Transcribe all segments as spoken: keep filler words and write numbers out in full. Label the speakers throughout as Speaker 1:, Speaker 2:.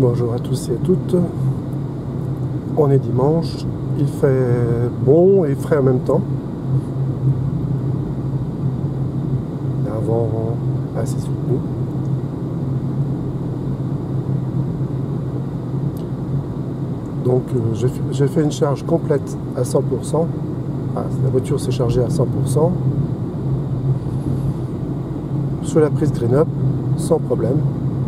Speaker 1: Bonjour à tous et à toutes. On est dimanche, il fait bon et frais en même temps. Un vent assez soutenu. Donc euh, j'ai fait une charge complète à cent pour cent. Ah, la voiture s'est chargée à cent pour cent. Sur la prise Green Up, sans problème.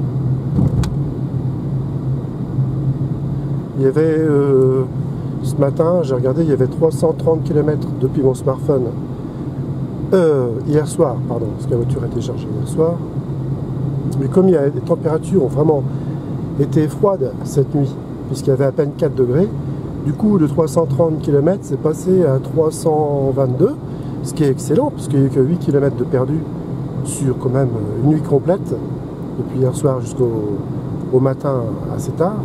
Speaker 1: Il y avait, euh, ce matin, j'ai regardé, il y avait trois cent trente kilomètres depuis mon smartphone. Euh, hier soir, pardon, parce que la voiture a été chargée hier soir. Mais comme il y a, les températures ont vraiment été froides cette nuit, puisqu'il y avait à peine quatre degrés, du coup, de trois cent trente kilomètres, c'est passé à trois cent vingt-deux, ce qui est excellent, puisqu'il n'y a eu que huit kilomètres de perdu sur quand même une nuit complète, depuis hier soir jusqu'au au matin assez tard.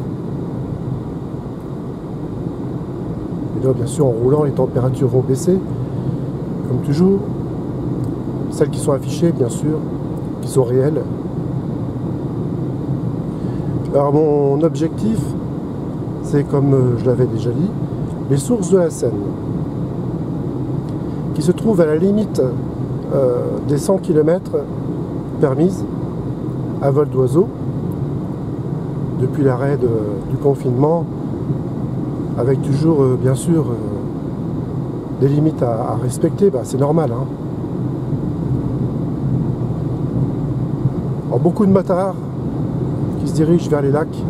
Speaker 1: Et là, bien sûr, en roulant, les températures vont baisser, comme toujours. Celles qui sont affichées, bien sûr, qui sont réelles. Alors, mon objectif, c'est, comme je l'avais déjà dit, les sources de la Seine, qui se trouvent à la limite euh, des cent kilomètres permises à vol d'oiseau, depuis l'arrêt de, du confinement, avec toujours, euh, bien sûr, euh, des limites à, à respecter, bah, c'est normal. Hein. Alors, beaucoup de motards qui se dirigent vers les lacs.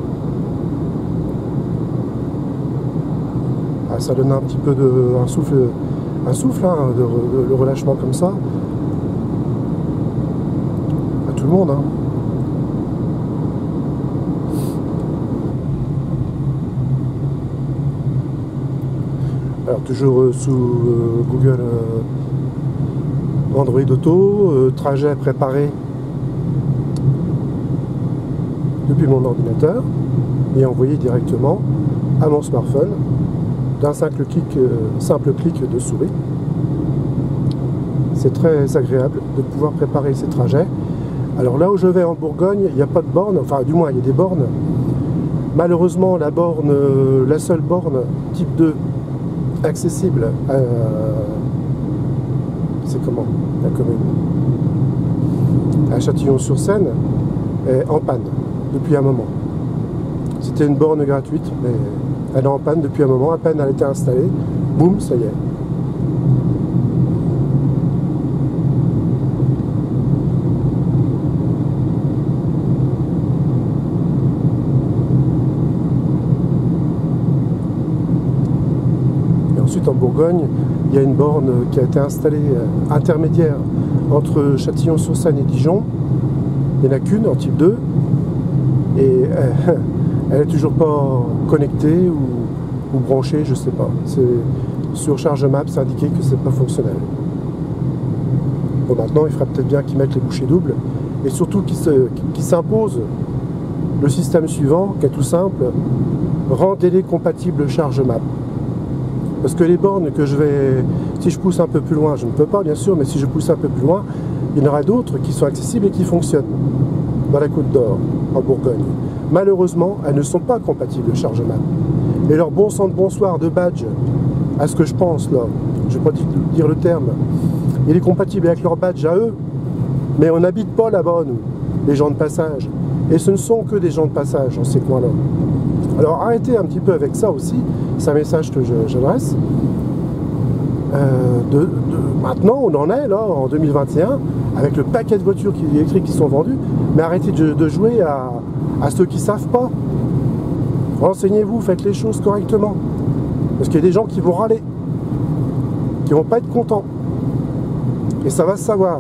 Speaker 1: Ah, ça donne un petit peu de un souffle, un souffle, hein, de, de, de relâchement comme ça. À tout le monde. Hein. Alors toujours euh, sous euh, Google euh, Android Auto, euh, trajet préparé depuis mon ordinateur et envoyé directement à mon smartphone d'un simple clic, euh, simple clic de souris. C'est très agréable de pouvoir préparer ces trajets. Alors là où je vais en Bourgogne, il n'y a pas de borne, enfin du moins il y a des bornes. Malheureusement la borne, euh, la seule borne type deux accessible à, c'est comment la commune à Châtillon-sur-Seine est en panne depuis un moment. C'était une borne gratuite, mais elle est en panne depuis un moment. À peine elle a été installée, boum, ça y est. En Bourgogne, il y a une borne qui a été installée euh, intermédiaire entre Châtillon-sur-Seine et Dijon. Il n'y en a qu'une en type deux et euh, elle n'est toujours pas connectée ou, ou branchée, je ne sais pas. Sur Charge Maps, c'est indiqué que c'est pas fonctionnel. Bon, maintenant, il faudra peut-être bien qu'ils mettent les bouchées doubles et surtout qu'ils s'imposent le système suivant, qui est tout simple: rendez-les compatibles Charge Maps. Parce que les bornes que je vais, si je pousse un peu plus loin, je ne peux pas bien sûr, mais si je pousse un peu plus loin, il y en aura d'autres qui sont accessibles et qui fonctionnent dans la Côte d'Or, en Bourgogne. Malheureusement, elles ne sont pas compatibles Charge Maps. Et leur bon sang de bonsoir de badge, à ce que je pense là, je ne vais pas dire le terme, il est compatible avec leur badge à eux, mais on n'habite pas là-bas, nous, les gens de passage. Et ce ne sont que des gens de passage dans ces coins-là. Alors arrêtez un petit peu avec ça aussi, c'est un message que j'adresse. Euh, de, de, maintenant, on en est là, en deux mille vingt et un, avec le paquet de voitures qui, électriques qui sont vendues, mais arrêtez de, de jouer à, à ceux qui ne savent pas. Renseignez-vous, faites les choses correctement. Parce qu'il y a des gens qui vont râler, qui ne vont pas être contents. Et ça va se savoir.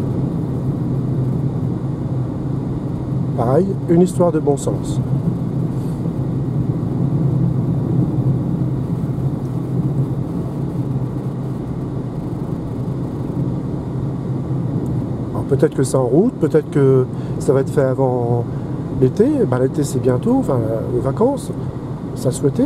Speaker 1: Pareil, une histoire de bon sens. Peut-être que c'est en route, peut-être que ça va être fait avant l'été. Ben, l'été c'est bientôt, enfin les vacances, ça souhaitait.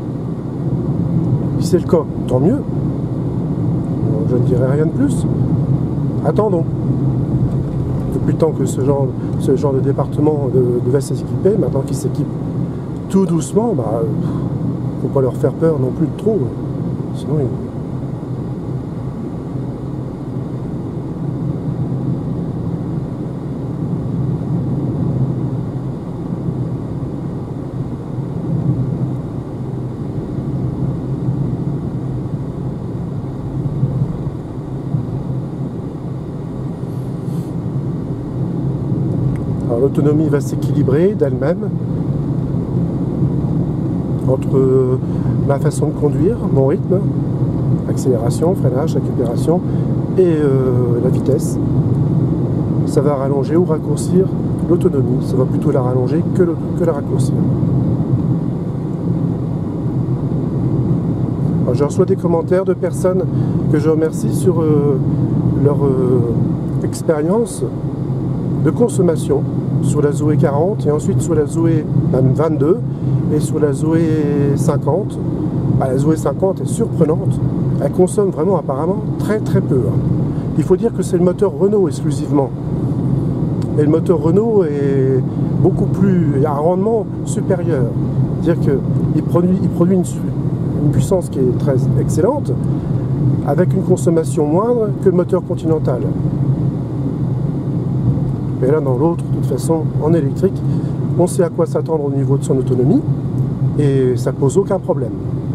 Speaker 1: Si c'est le cas, tant mieux. Je ne dirai rien de plus. Attendons. Depuis le temps que ce genre, ce genre de département de, devait s'équiper, maintenant qu'ils s'équipent tout doucement, bah, faut pas leur faire peur non plus de trop. Sinon, ils... L'autonomie va s'équilibrer d'elle-même entre ma façon de conduire, mon rythme, accélération, freinage, récupération et euh, la vitesse. Ça va rallonger ou raccourcir l'autonomie. Ça va plutôt la rallonger que, le, que la raccourcir. Alors, je reçois des commentaires de personnes que je remercie sur euh, leur euh, expérience de consommation sur la Zoé quarante et ensuite sur la Zoé vingt-deux et sur la Zoé cinquante. Bah, la Zoé cinquante est surprenante, elle consomme vraiment apparemment très très peu. Il faut dire que c'est le moteur Renault exclusivement. Et le moteur Renault est beaucoup plus, il a un rendement supérieur. C'est-à-dire qu'il produit, il produit une, une puissance qui est très excellente avec une consommation moindre que le moteur Continental. Mais là, dans l'autre, de toute façon, en électrique, on sait à quoi s'attendre au niveau de son autonomie et ça pose aucun problème.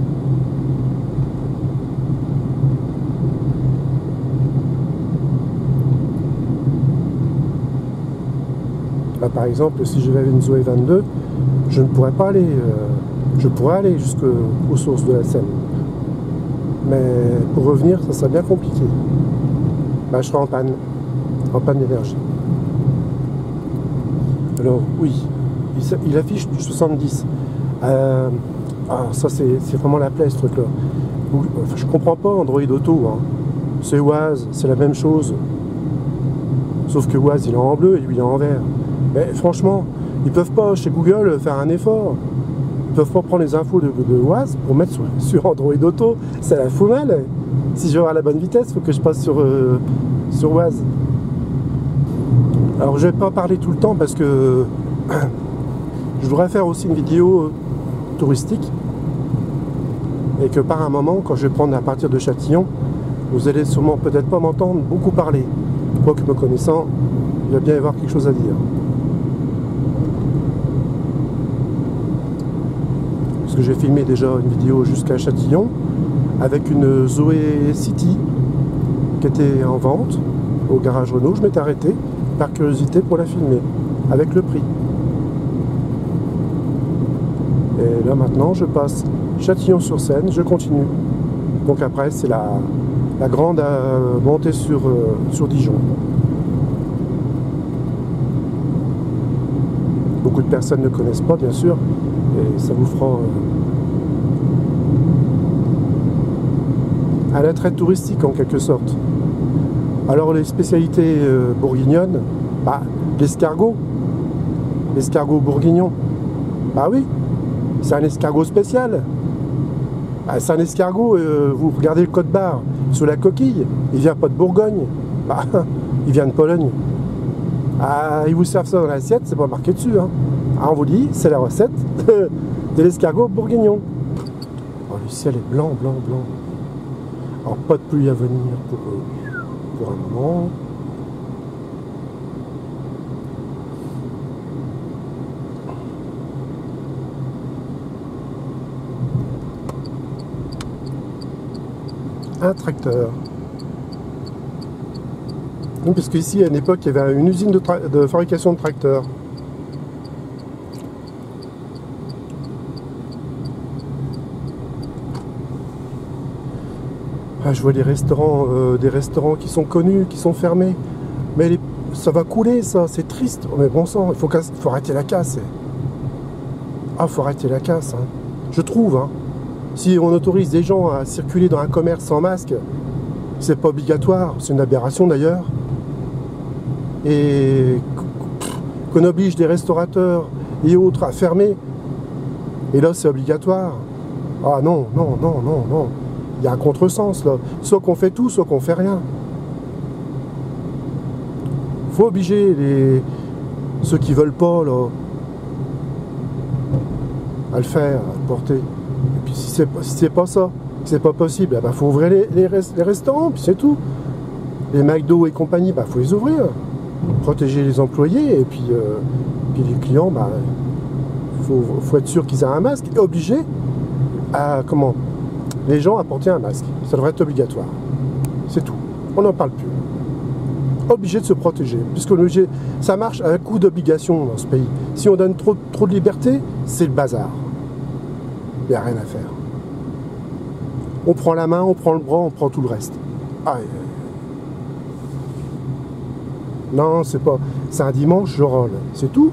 Speaker 1: Là, par exemple, si j'avais une Zoé vingt-deux, je ne pourrais pas aller, euh, je pourrais aller jusqu'aux sources de la Seine. Mais pour revenir, ça serait bien compliqué. Bah, je serais en panne, en panne d'énergie. Alors oui, il, il affiche du soixante-dix. Euh, ah, ça c'est vraiment la plaie ce truc-là. Enfin, je comprends pas Android Auto. Hein. C'est Waze, c'est la même chose. Sauf que Waze il est en bleu et lui il est en vert. Mais franchement, ils peuvent pas chez Google faire un effort. Ils peuvent pas prendre les infos de, de Waze pour mettre sur, sur Android Auto. Ça la fout mal. Si je veux avoir la bonne vitesse, il faut que je passe sur, euh, sur Waze. Alors je vais pas parler tout le temps parce que je voudrais faire aussi une vidéo touristique et que par un moment, quand je vais prendre à partir de Châtillon, vous allez sûrement peut-être pas m'entendre beaucoup parler. Quoique me connaissant, il va bien y avoir quelque chose à dire. Parce que j'ai filmé déjà une vidéo jusqu'à Châtillon avec une Zoé City qui était en vente au garage Renault. Je m'étais arrêté par curiosité pour la filmer, avec le prix. Et là maintenant je passe Châtillon-sur-Seine, je continue. Donc après c'est la, la grande euh, montée sur, euh, sur Dijon. Beaucoup de personnes ne connaissent pas bien sûr, et ça vous fera euh, un attrait touristique en quelque sorte. Alors les spécialités euh, bourguignonnes, bah, l'escargot, l'escargot bourguignon, bah oui, c'est un escargot spécial. Bah, c'est un escargot, euh, vous regardez le code barre sur la coquille, il vient pas de Bourgogne, bah, il vient de Pologne. Ah, ils vous servent ça dans l'assiette, c'est pas marqué dessus. Hein. Ah, on vous dit, c'est la recette de l'escargot bourguignon. Oh, le ciel est blanc, blanc, blanc. Alors pas de pluie à venir pour eux. Pour un moment. Un tracteur. Oui, parce qu'ici, à une époque, il y avait une usine de, de fabrication de tracteurs. Ah, je vois des restaurants, euh, des restaurants qui sont connus, qui sont fermés. Mais les, ça va couler, ça, c'est triste. Oh, mais bon sang, il faut, faut arrêter la casse. Ah, faut arrêter la casse. Hein. Je trouve. Hein. Si on autorise des gens à circuler dans un commerce sans masque, c'est pas obligatoire. C'est une aberration d'ailleurs. Et qu'on oblige des restaurateurs et autres à fermer. Et là, c'est obligatoire. Ah non, non, non, non, non. Il y a un contresens là. Soit qu'on fait tout, soit qu'on fait rien. faut obliger les, ceux qui veulent pas là, à le faire, à le porter. Et puis si c'est si c'est pas ça, si c'est pas possible, il bah, faut ouvrir les, les, rest, les restaurants, puis c'est tout. Les McDo et compagnie, bah faut les ouvrir. Protéger les employés et puis, euh, puis les clients, bah faut, faut être sûr qu'ils aient un masque, et obliger à comment les gens à porter un masque. Ça devrait être obligatoire. C'est tout. On n'en parle plus. Obligé de se protéger, puisque ça marche à un coup d'obligation dans ce pays. Si on donne trop, trop de liberté, c'est le bazar. Il n'y a rien à faire. On prend la main, on prend le bras, on prend tout le reste. Ah, euh... Non, c'est pas. C'est un dimanche, je rôle. C'est tout.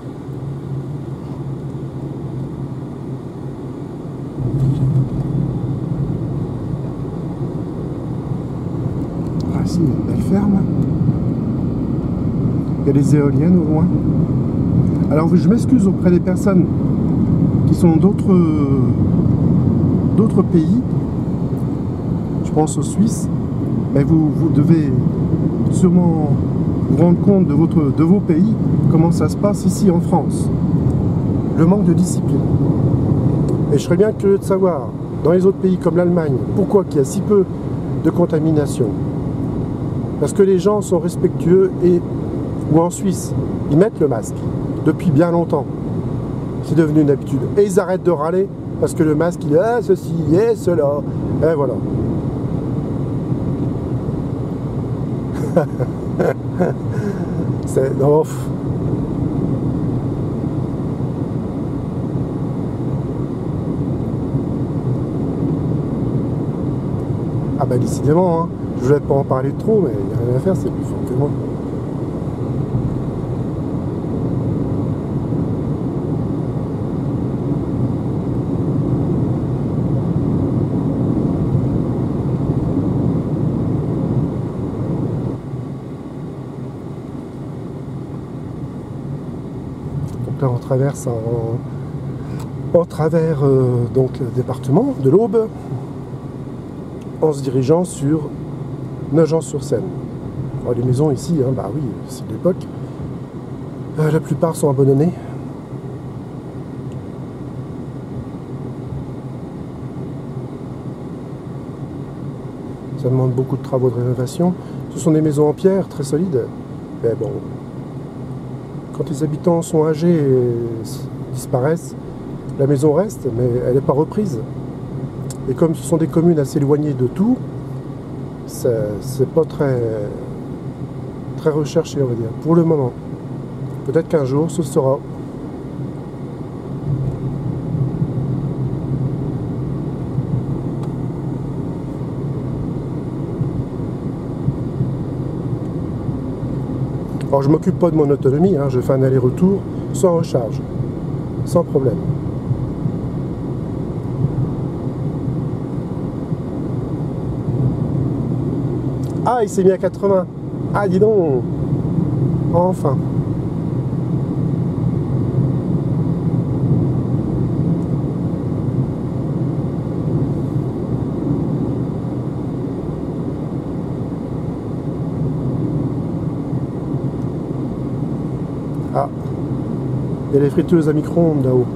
Speaker 1: Ah si, il y a une belle ferme. Il y a des éoliennes au loin. Alors je m'excuse auprès des personnes qui sont d'autres d'autres pays. Je pense aux Suisses. Mais vous, vous devez sûrement vous rendre compte de, votre, de vos pays, comment ça se passe ici en France. Le manque de discipline. Et je serais bien curieux de savoir, dans les autres pays comme l'Allemagne, pourquoi il y a si peu de contamination. Parce que les gens sont respectueux et, ou en Suisse, ils mettent le masque depuis bien longtemps. C'est devenu une habitude. Et ils arrêtent de râler parce que le masque, il est ah, ceci, et cela. Et voilà. C'est... Non, pff. Ah bah décidément, hein. Je voulais pas en parler trop, mais il n'y a rien à faire, c'est plus fort que moi. Donc là on traverse en, en travers euh, donc, le département de l'Aube, en se dirigeant sur Nogent-sur-Seine. Les maisons ici, hein, bah oui, c'est de l'époque. Euh, la plupart sont abandonnées. Ça demande beaucoup de travaux de rénovation. Ce sont des maisons en pierre très solides. Mais bon, quand les habitants sont âgés et disparaissent, la maison reste, mais elle n'est pas reprise. Et comme ce sont des communes assez éloignées de tout, c'est pas très, très recherché, on va dire, pour le moment. Peut-être qu'un jour, ce sera. Alors, je m'occupe pas de mon autonomie, hein, je fais un aller-retour sans recharge, sans problème. Ah, il s'est mis à quatre-vingts. Ah, dis donc. Enfin. Ah. Il y a les friteuses à micro-ondes là-haut.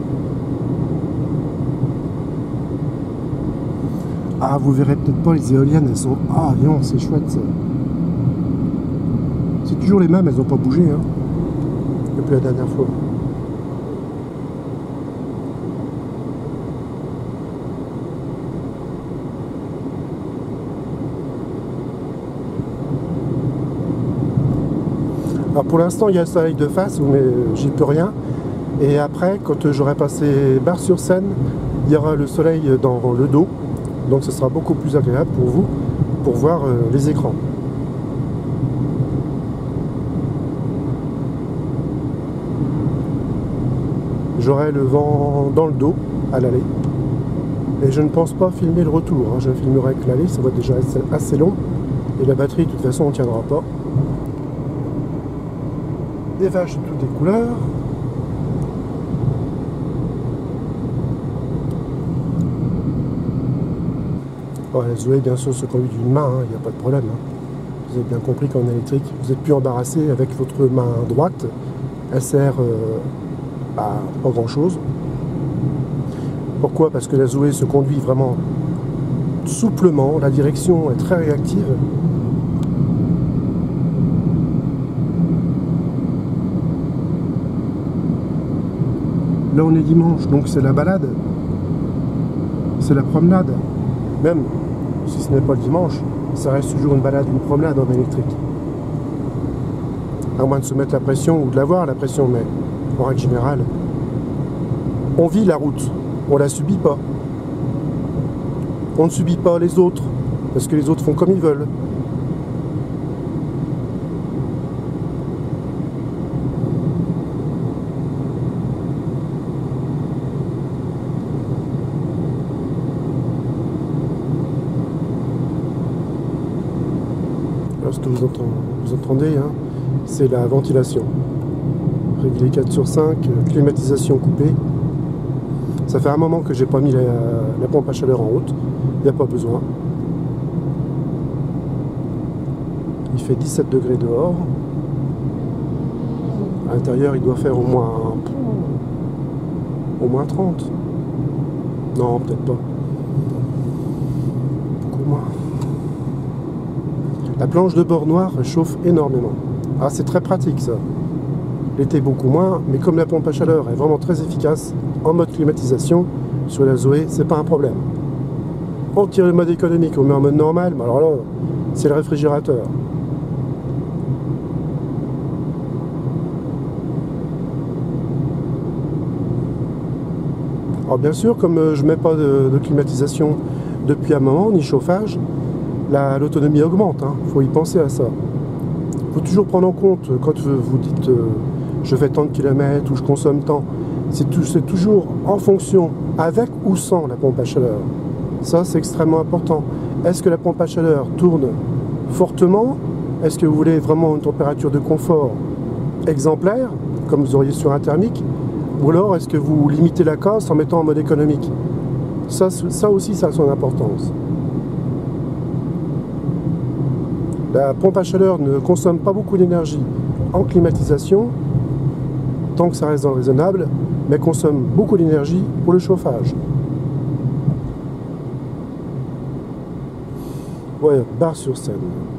Speaker 1: Ah, vous verrez peut-être pas les éoliennes, elles sont... Ah, non, c'est chouette, ça. C'est toujours les mêmes, elles n'ont pas bougé, hein, depuis la dernière fois. Alors pour l'instant, il y a le soleil de face, mais j'y peux rien. Et après, quand j'aurai passé Bar-sur-Seine, il y aura le soleil dans le dos. Donc ce sera beaucoup plus agréable pour vous, pour voir euh, les écrans. J'aurai le vent dans le dos à l'aller. Et je ne pense pas filmer le retour. Hein. Je filmerai que l'aller, ça va déjà être assez long. Et la batterie, de toute façon, on ne tiendra pas. Des vaches de toutes les couleurs. Bon, la Zoé, bien sûr, se conduit d'une main, il hein, n'y a pas de problème. Hein. Vous avez bien compris qu'en électrique, vous n'êtes plus embarrassé avec votre main droite. Elle sert euh, à pas grand chose. Pourquoi? Parce que la Zoé se conduit vraiment souplement, la direction est très réactive. Là on est dimanche, donc c'est la balade, c'est la promenade. Même si ce n'est pas le dimanche, ça reste toujours une balade, une promenade en électrique. À moins de se mettre la pression ou de l'avoir la pression, mais en règle générale, on vit la route, on la subit pas. On ne subit pas les autres, parce que les autres font comme ils veulent. Ce que vous entendez, vous entendez hein, c'est la ventilation. Réglé quatre sur cinq, climatisation coupée. Ça fait un moment que j'ai pas mis la, la pompe à chaleur en route. Il n'y a pas besoin. Il fait dix-sept degrés dehors. À l'intérieur, il doit faire au moins au moins trente. Non, peut-être pas. Beaucoup moins. La planche de bord noir chauffe énormément. Ah, c'est très pratique ça. L'été beaucoup moins, mais comme la pompe à chaleur est vraiment très efficace en mode climatisation, sur la Zoé, c'est pas un problème. On tire le mode économique, on met en mode normal, mais alors là, c'est le réfrigérateur. Alors bien sûr, comme je mets pas de, de climatisation depuis un moment, ni chauffage, l'autonomie augmente, il hein. faut y penser à ça. Il faut toujours prendre en compte, quand vous dites euh, je fais tant de kilomètres ou je consomme tant, c'est tout, toujours en fonction, avec ou sans la pompe à chaleur. Ça, c'est extrêmement important. Est-ce que la pompe à chaleur tourne fortement? Est-ce que vous voulez vraiment une température de confort exemplaire, comme vous auriez sur un thermique? Ou alors, est-ce que vous limitez la casse en mettant en mode économique? Ça, ça aussi, ça a son importance. La pompe à chaleur ne consomme pas beaucoup d'énergie en climatisation, tant que ça reste dans le raisonnable, mais consomme beaucoup d'énergie pour le chauffage. Ouais, Bar-sur-Seine.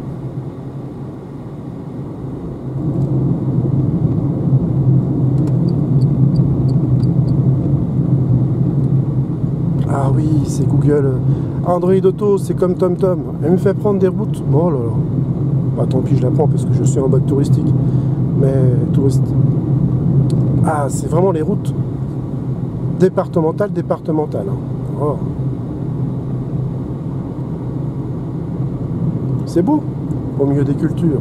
Speaker 1: Ah oui, c'est Google. Android Auto, c'est comme TomTom. Elle me fait prendre des routes. Oh là là. Bah, tant pis, je la prends parce que je suis en mode touristique. Mais touriste. Ah, c'est vraiment les routes départementales, départementales. Hein. Oh. C'est beau, au milieu des cultures.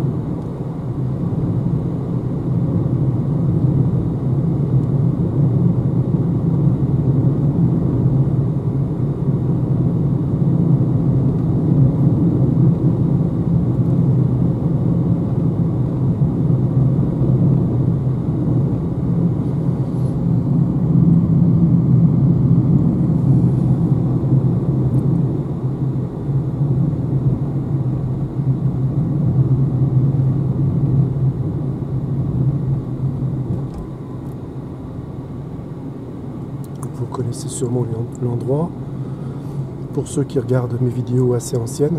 Speaker 1: Vous connaissez sûrement l'endroit. Pour ceux qui regardent mes vidéos assez anciennes,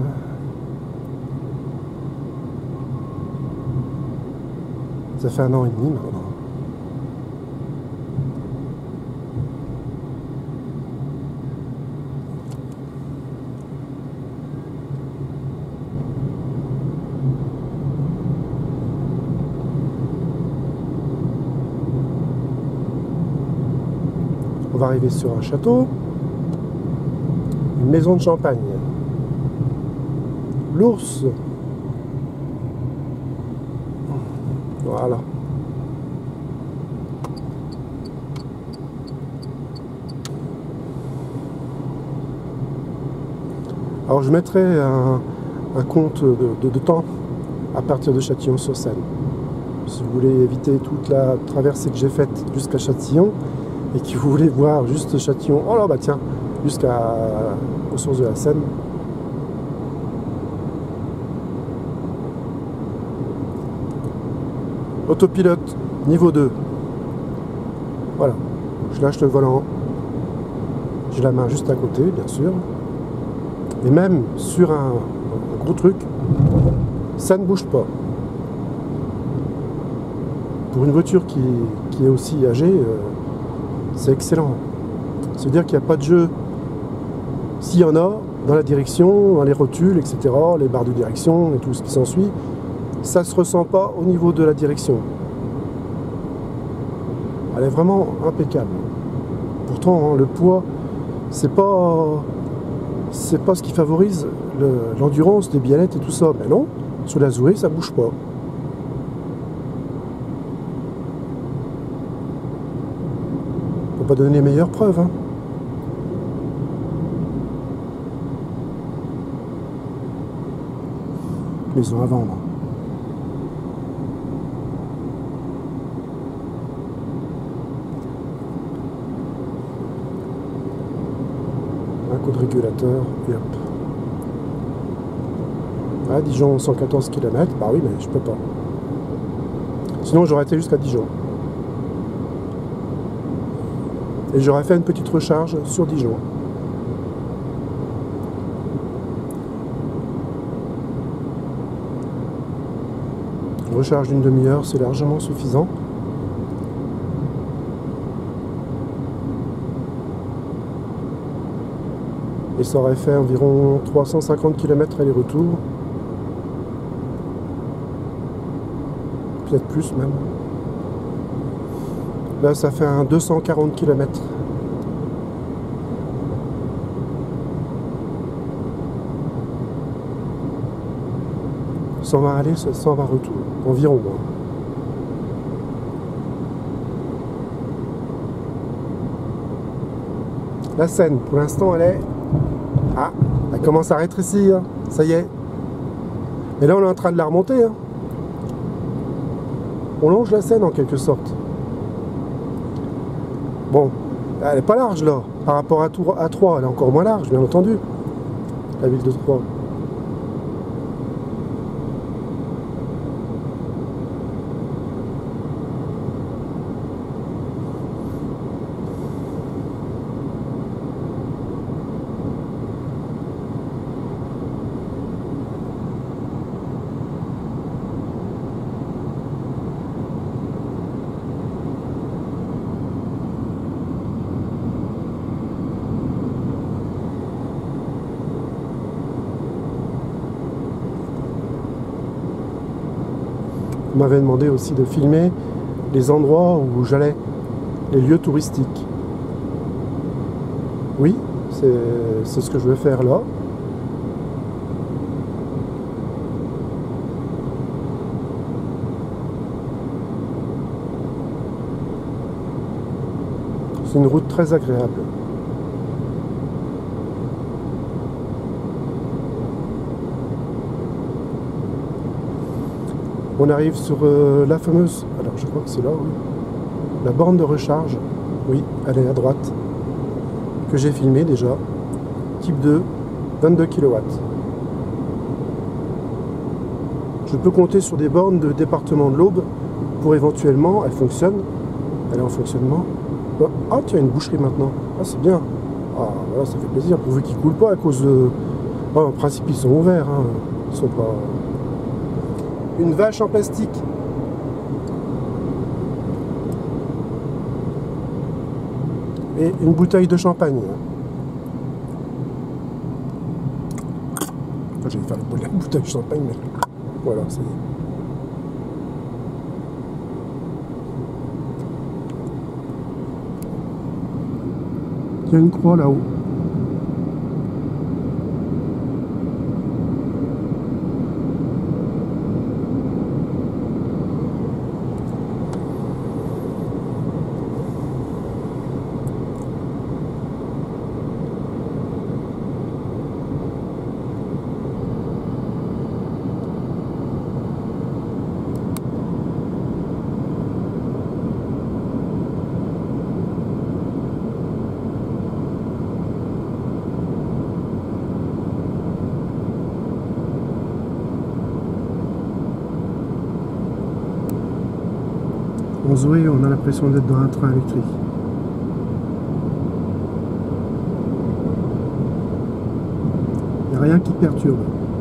Speaker 1: ça fait un an et demi maintenant. On va arriver sur un château, une maison de champagne, l'ours, voilà. Alors je mettrai un, un compte de, de, de temps à partir de Châtillon-sur-Seine. Si vous voulez éviter toute la traversée que j'ai faite jusqu'à Châtillon, et qui vous voulez voir juste Châtillon, oh là bah tiens, jusqu'à aux sources de la Seine. Autopilote niveau deux. Voilà. Je lâche le volant. J'ai la main juste à côté, bien sûr. Et même sur un, un gros truc, ça ne bouge pas. Pour une voiture qui, qui est aussi âgée, euh, c'est excellent. C'est-à-dire qu'il n'y a pas de jeu. S'il y en a, dans la direction, dans les rotules, et cetera, les barres de direction et tout ce qui s'ensuit, ça ne se ressent pas au niveau de la direction. Elle est vraiment impeccable. Pourtant, hein, le poids, c'est pas, c'est pas ce qui favorise l'endurance des biellettes et tout ça. Mais non, sur la Zoé, ça bouge pas. Faut pas donner les meilleures preuves. Hein. Maison à vendre. Un coup de régulateur et hop. Ah, Dijon, cent quatorze kilomètres. Bah oui, mais je peux pas. Sinon, j'aurais été jusqu'à Dijon. Et j'aurais fait une petite recharge sur Dijon. Une recharge d'une demi-heure, c'est largement suffisant. Et ça aurait fait environ trois cent cinquante kilomètres aller-retour. Peut-être plus même. Là, ça fait un deux cent quarante kilomètres. cent vingt aller, cent vingt retour. Environ. Hein. La Seine, pour l'instant, elle est... Ah, elle commence à rétrécir. Ça y est. Et là, on est en train de la remonter. Hein. On longe la Seine, en quelque sorte. Bon, elle n'est pas large, là. Par rapport à, Tour, à Troyes, elle est encore moins large, bien entendu. La ville de Troyes. On m'avait demandé aussi de filmer les endroits où j'allais, les lieux touristiques. Oui, c'est ce que je vais faire là. C'est une route très agréable. On arrive sur euh, la fameuse, alors je crois que c'est là, oui, la borne de recharge, oui, elle est à droite, que j'ai filmée déjà, type deux, vingt-deux kilowatts. Je peux compter sur des bornes de département de l'Aube pour éventuellement, elle fonctionne, elle est en fonctionnement. Ah tiens, une boucherie maintenant, ah c'est bien, ah voilà, ça fait plaisir, pourvu qu'ils ne coulent pas à cause de... Ah, en principe ils sont ouverts, hein. Ils sont pas... Une vache en plastique. Et une bouteille de champagne. Enfin, j'ai faire la bouteille de champagne, mais voilà, ça y est. Il y a une croix là-haut. En Zoé, on a l'impression d'être dans un train électrique. Il n'y a rien qui perturbe.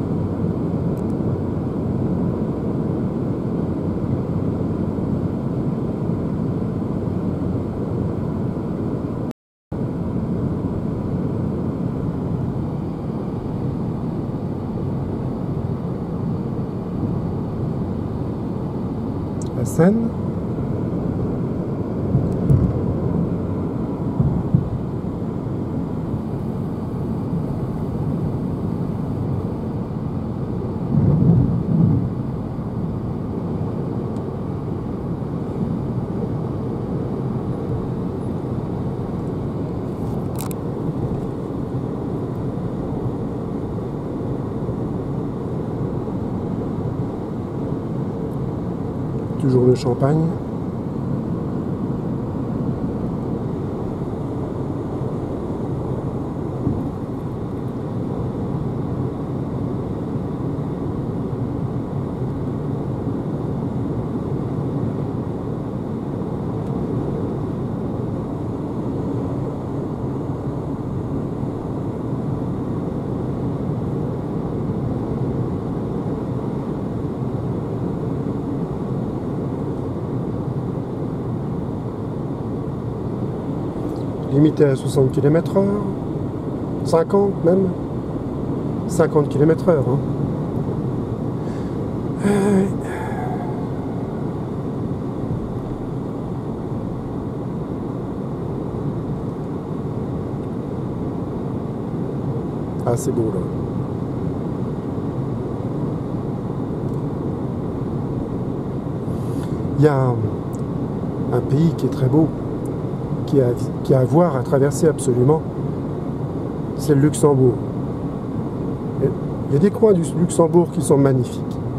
Speaker 1: La Seine. Toujours le champagne. Limité à soixante kilomètres heure, cinquante même, cinquante kilomètres heure. Hein. Euh... Ah, c'est beau là. Il y a un, un pays qui est très beau, qui a, qui a à voir, à traverser absolument, c'est le Luxembourg. Et il y a des coins du Luxembourg qui sont magnifiques.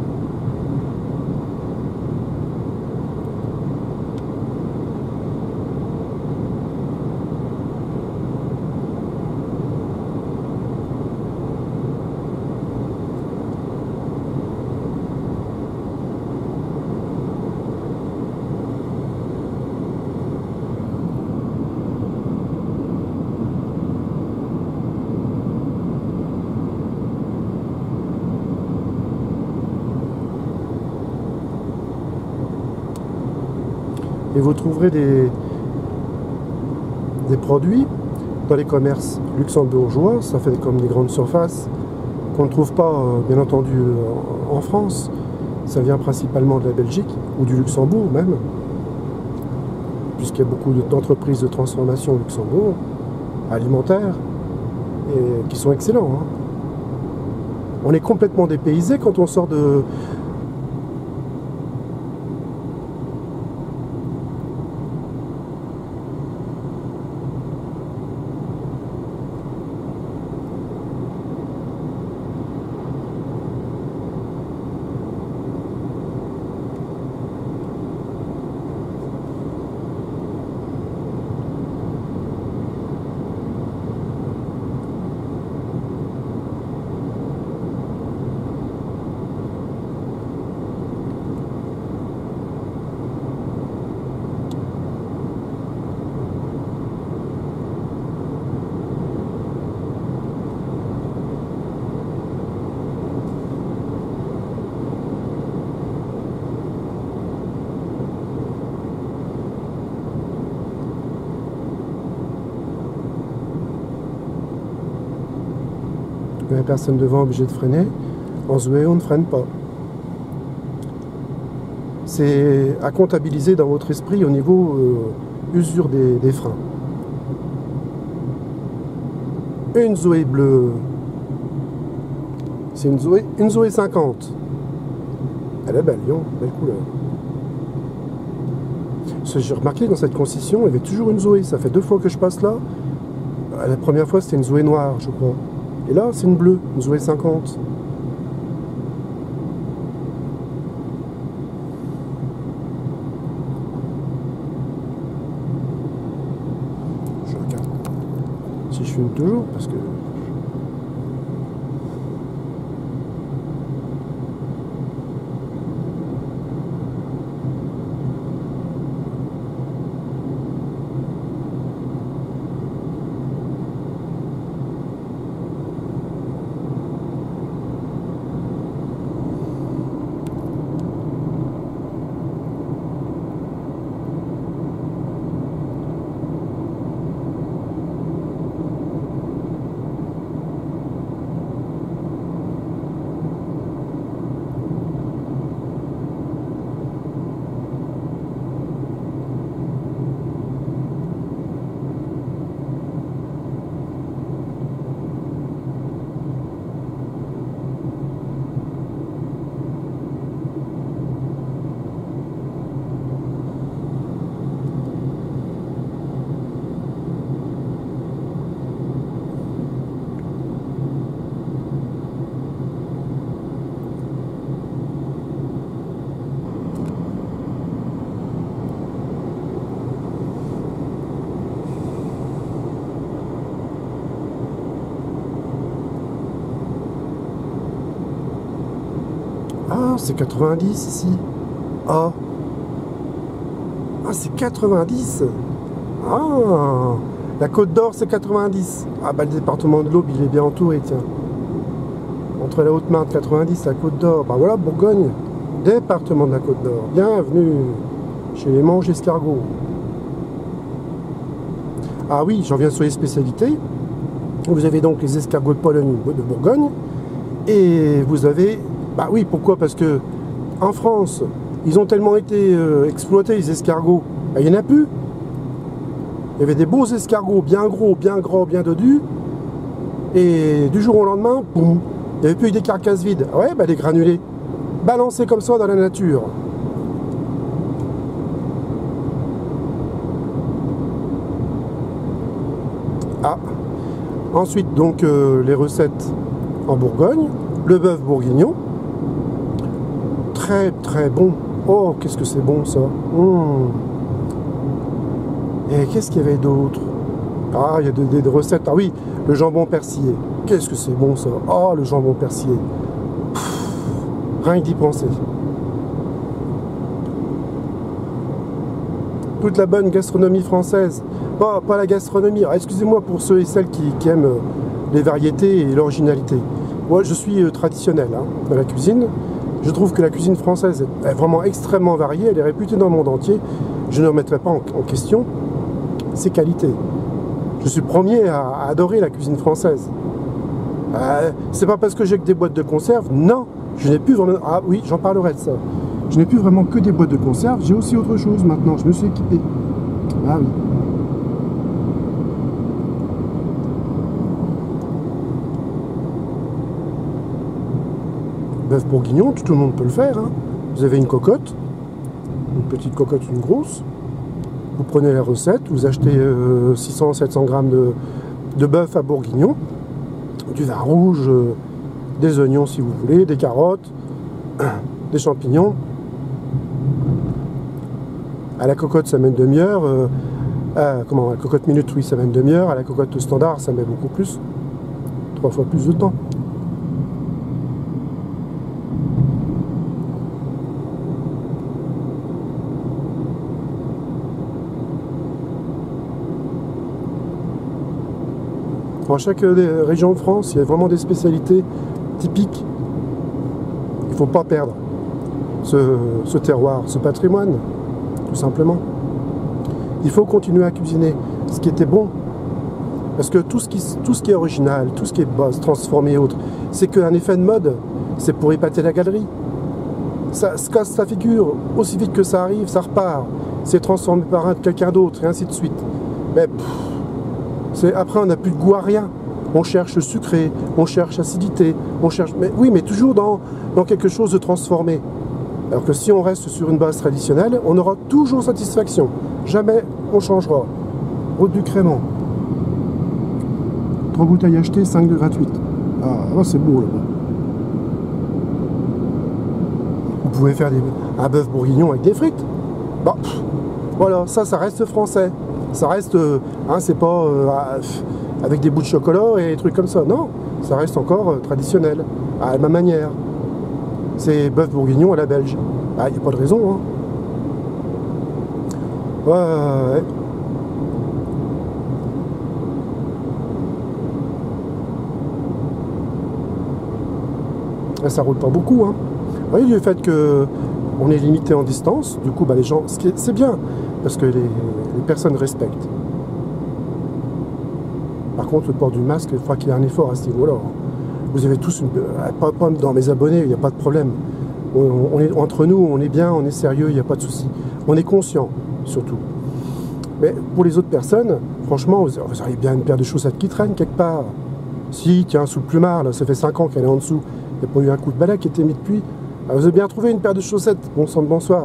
Speaker 1: Et vous trouverez des, des produits dans les commerces luxembourgeois, ça fait comme des grandes surfaces, qu'on ne trouve pas, bien entendu, en France. Ça vient principalement de la Belgique, ou du Luxembourg même, puisqu'il y a beaucoup d'entreprises de transformation au Luxembourg, alimentaires, et qui sont excellents. Hein. On est complètement dépaysé quand on sort de... Il n'y a personne devant obligé de freiner. En Zoé, on ne freine pas. C'est à comptabiliser dans votre esprit au niveau euh, usure des, des freins. Une Zoé bleue. C'est une Zoé, une Zoé cinquante. Elle est belle, Lyon, belle couleur. J'ai remarqué dans cette concession, il y avait toujours une Zoé. Ça fait deux fois que je passe là. La première fois, c'était une Zoé noire, je crois. Et là, c'est une bleue, une Zoé cinquante. Je regarde. Si je filme toujours, parce que... Ah, c'est quatre-vingt-dix ici. Ah. Ah, c'est quatre-vingt-dix. Ah. La Côte d'Or, c'est quatre-vingt-dix. Ah, bah le département de l'Aube, il est bien entouré, tiens. Entre la Haute-Marne, quatre-vingt-dix, la Côte d'Or. Bah voilà, Bourgogne, département de la Côte d'Or. Bienvenue chez les Manges Escargots. Ah oui, j'en viens sur les spécialités. Vous avez donc les escargots de Pologne de Bourgogne. Et vous avez... Bah oui, pourquoi? Parce que en France, ils ont tellement été euh, exploités, les escargots. Bah, il n'y en a plus. Il y avait des beaux escargots, bien gros, bien gros, bien dodus. Et du jour au lendemain, boum, il n'y avait plus eu des carcasses vides. Ouais, bah des granulés. Balancés comme ça dans la nature. Ah. Ensuite, donc, euh, les recettes en Bourgogne. Le bœuf bourguignon. Très, très bon. Oh, qu'est-ce que c'est bon, ça. Mmh. Et qu'est-ce qu'il y avait d'autre? Ah, il y a des, des recettes. Ah oui, le jambon persillé. Qu'est-ce que c'est bon, ça. Oh, le jambon persillé. Pff, rien que d'y penser. Toute la bonne gastronomie française. Pas, pas la gastronomie. Ah, excusez-moi pour ceux et celles qui, qui aiment les variétés et l'originalité. Moi, je suis traditionnel hein, dans la cuisine. Je trouve que la cuisine française est vraiment extrêmement variée. Elle est réputée dans le monde entier. Je ne remettrai pas en, en question ses qualités. Je suis le premier à, à adorer la cuisine française. Euh, c'est pas parce que j'ai que des boîtes de conserve. Non, je n'ai plus vraiment... Ah oui, j'en parlerai de ça. Je n'ai plus vraiment que des boîtes de conserve. J'ai aussi autre chose maintenant. Je me suis équipé. Ah oui. Bœuf bourguignon, tout le monde peut le faire. Hein. Vous avez une cocotte, une petite cocotte, une grosse. Vous prenez la recette, vous achetez euh, six cents à sept cents grammes de, de bœuf à bourguignon, du vin rouge, euh, des oignons si vous voulez, des carottes, des champignons. À la cocotte, ça met une demi-heure. Euh, à, comment, à la cocotte minute, oui, ça met une demi-heure. À la cocotte standard, ça met beaucoup plus. Trois fois plus de temps. Dans chaque région de France, il y a vraiment des spécialités typiques. Il ne faut pas perdre ce, ce terroir, ce patrimoine, tout simplement. Il faut continuer à cuisiner ce qui était bon. Parce que tout ce qui, tout ce qui est original, tout ce qui est boss, transformé et autres, c'est qu'un effet de mode, c'est pour épater la galerie. Ça se casse sa figure, aussi vite que ça arrive, ça repart. C'est transformé par un, quelqu'un d'autre, et ainsi de suite. Mais pff, après, on n'a plus de goût à rien. On cherche sucré, on cherche acidité, on cherche... Mais oui, mais toujours dans, dans quelque chose de transformé. Alors que si on reste sur une base traditionnelle, on aura toujours satisfaction. Jamais on changera. Route du Crémant. Trois bouteilles achetées, cinq de gratuites. Ah, là, c'est beau, là. Vous pouvez faire des, un bœuf bourguignon avec des frites. Bah, pff, voilà, ça, ça reste français. Ça reste... Euh, hein, c'est pas... Euh, avec des bouts de chocolat et des trucs comme ça. Non, ça reste encore euh, traditionnel, à ma manière. C'est bœuf bourguignon à la belge. Ah, il n'y a pas de raison, hein. Ouais, ouais. Ça roule pas beaucoup, hein. Vous voyez, du fait que on est limité en distance, du coup, bah, les gens, c'est bien, parce que les, les personnes respectent. Par contre, le port du masque, il faudra qu'il y ait un effort à ce niveau-là. Vous avez tous, une, pas, pas dans mes abonnés, il n'y a pas de problème. On, on est, entre nous, on est bien, on est sérieux, il n'y a pas de souci. On est conscient, surtout. Mais pour les autres personnes, franchement, vous, vous auriez bien une paire de chaussettes qui traîne quelque part. Si, tiens, sous le plumard, là, ça fait cinq ans qu'elle est en dessous. Il n'y a pas eu un coup de balai qui a été mis depuis. Alors, vous avez bien trouvé une paire de chaussettes. Bon sang de bonsoir.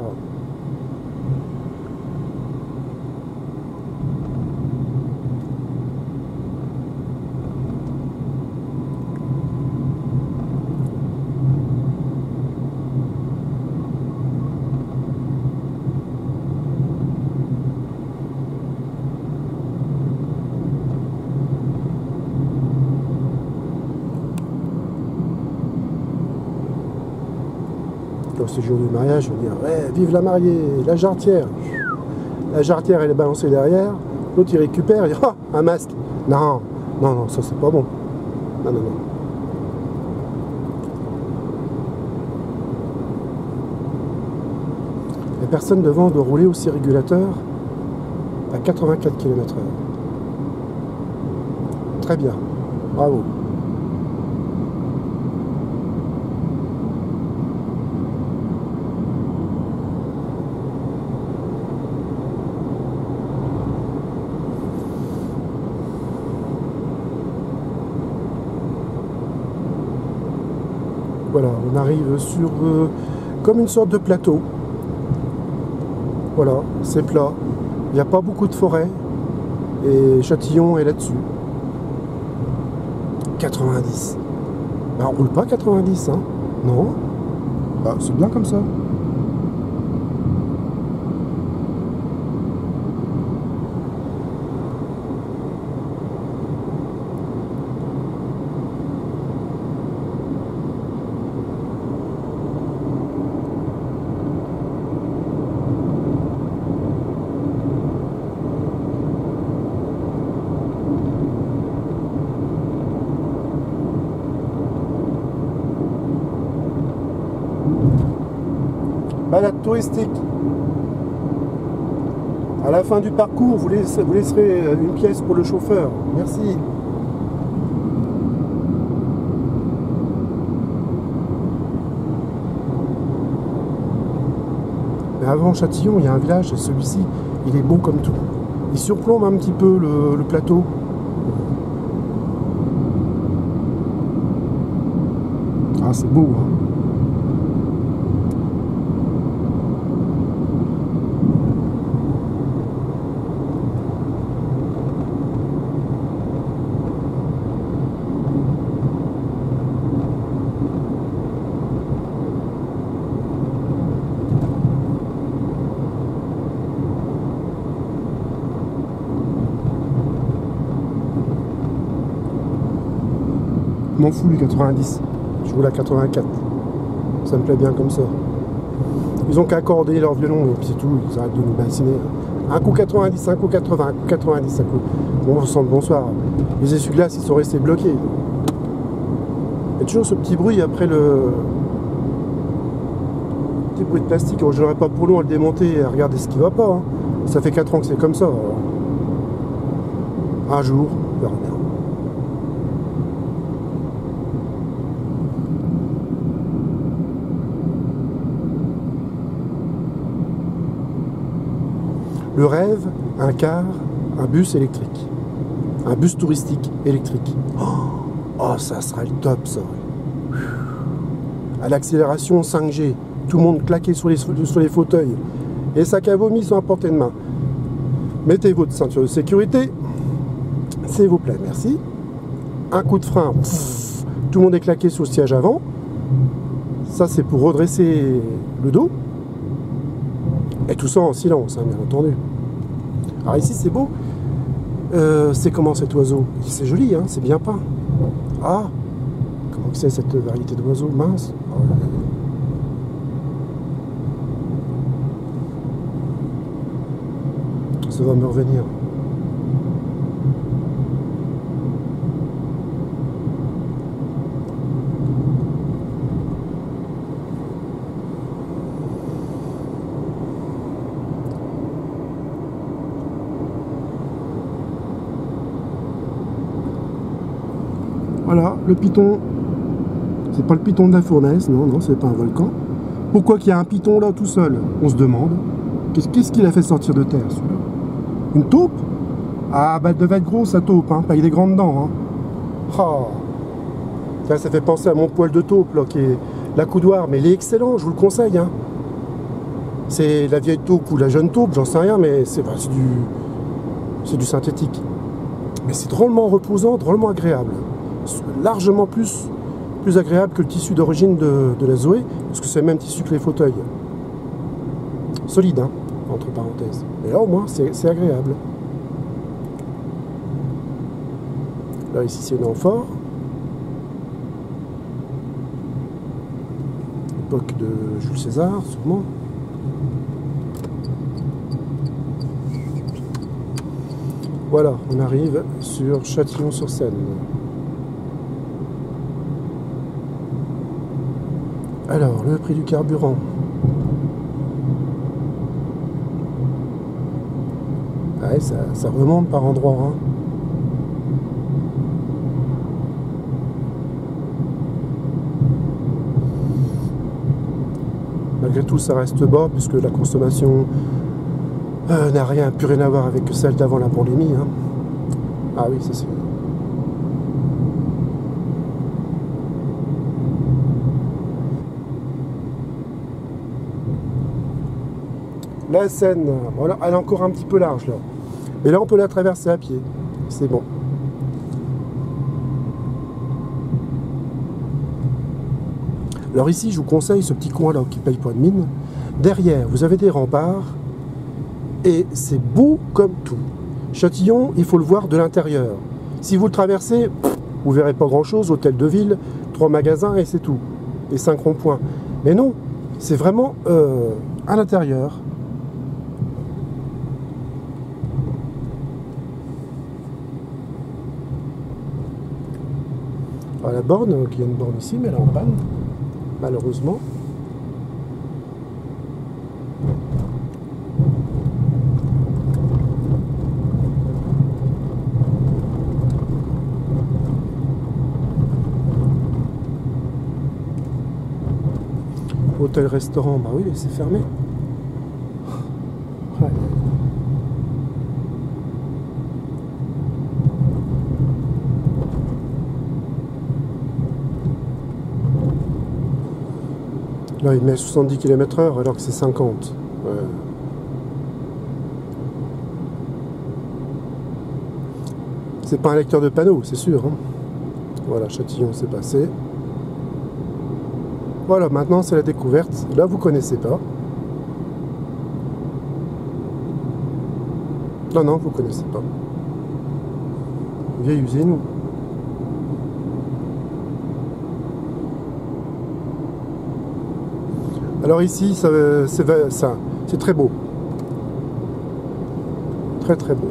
Speaker 1: Quand c'est le jour du mariage, je vais dire ouais, vive la mariée, la jarretière. La jarretière, elle est balancée derrière. L'autre, il récupère, il dit oh, un masque. Non, non, non, ça c'est pas bon. Non, non, non. La personne devant doit rouler aussi régulateur à quatre-vingt-quatre kilomètres heure. Très bien, bravo. Voilà, on arrive sur euh, comme une sorte de plateau. Voilà, c'est plat. Il n'y a pas beaucoup de forêt. Et Châtillon est là-dessus. quatre-vingt-dix. Ben, on roule pas quatre-vingt-dix, hein? Non. Bah, c'est bien comme ça. Balade touristique. À la fin du parcours, vous laisserez, vous laisserez une pièce pour le chauffeur. Merci. Mais avant Châtillon, il y a un village, et celui-ci, il est beau comme tout. Il surplombe un petit peu le, le plateau. Ah, c'est beau, hein. Je m'en fous du quatre-vingt-dix, je roule à quatre-vingt-quatre. Ça me plaît bien comme ça. Ils ont qu'à accorder leur violon et puis c'est tout, ils arrêtent de nous bassiner. Un coup quatre-vingt-dix, un coup quatre-vingts, un coup quatre-vingt-dix, un coup. Bon sang de bonsoir. Les essuie-glaces, ils sont restés bloqués. Il y a toujours ce petit bruit après le. Petit bruit de plastique. Je n'aurais pas pour long à le démonter et à regarder ce qui va pas. Hein. Ça fait quatre ans que c'est comme ça. Alors. Un jour, on verra bien. Le rêve, un car, un bus électrique. Un bus touristique électrique. Oh, oh ça sera le top, ça. À l'accélération cinq G, tout le monde claqué sur les, sur les fauteuils. Et sac à vomi sont à portée de main. Mettez votre ceinture de sécurité. S'il vous plaît, merci. Un coup de frein. Pff, tout le monde est claqué sur le siège avant. Ça, c'est pour redresser le dos. Et tout ça en silence, hein, bien entendu. Alors ici, c'est beau. Euh, c'est comment cet oiseau? C'est joli, hein, c'est bien peint. Ah, comment c'est cette variété d'oiseaux? Mince. Oh là là. Ça va me revenir. Voilà, le piton, c'est pas le piton de la fournaise, non, non, c'est pas un volcan. Pourquoi qu'il y a un piton là tout seul? On se demande. Qu'est-ce qu'il a fait sortir de terre, celui-là? Une taupe? Ah, bah elle devait être grosse, sa taupe, hein, pas avec des grandes dents, hein. Oh. Ça, ça fait penser à mon poil de taupe, là, qui est l'accoudoir, mais il est excellent, je vous le conseille, hein. C'est la vieille taupe ou la jeune taupe, j'en sais rien, mais c'est bah, du, c'est du synthétique. Mais c'est drôlement reposant, drôlement agréable. Largement plus, plus agréable que le tissu d'origine de, de la Zoé, parce que c'est le même tissu que les fauteuils. Solide, hein, entre parenthèses. Mais là, au moins, c'est agréable. Là, ici, c'est une amphore. l'époque de Jules César, sûrement. Voilà, on arrive sur Châtillon-sur-Seine. Alors, le prix du carburant. Ouais, ça, ça remonte par endroits. Hein. Malgré tout, ça reste bas puisque la consommation euh, n'a rien, plus rien à voir avec celle d'avant la pandémie. Hein. Ah oui, ça c'est... La Seine, voilà, elle est encore un petit peu large là. Mais là, on peut la traverser à pied. C'est bon. Alors ici, je vous conseille ce petit coin là qui paye point de mine. Derrière, vous avez des remparts et c'est beau comme tout. Châtillon, il faut le voir de l'intérieur. Si vous le traversez, vous verrez pas grand chose. Hôtel de ville, trois magasins et c'est tout. Et cinq ronds-points. Mais non, c'est vraiment euh, à l'intérieur. Alors, la borne, il y a une borne ici, mais elle est en panne, malheureusement. Hôtel-restaurant, bah oui, c'est fermé. Ouais. Là, il met soixante-dix kilomètres heure alors que c'est cinquante. Ouais. C'est pas un lecteur de panneaux, c'est sûr. Hein. Voilà, Châtillon, c'est passé. Voilà, maintenant c'est la découverte. Là, vous connaissez pas. Non, non, vous connaissez pas. Vieille usine. Alors ici, c'est très beau. Très très beau.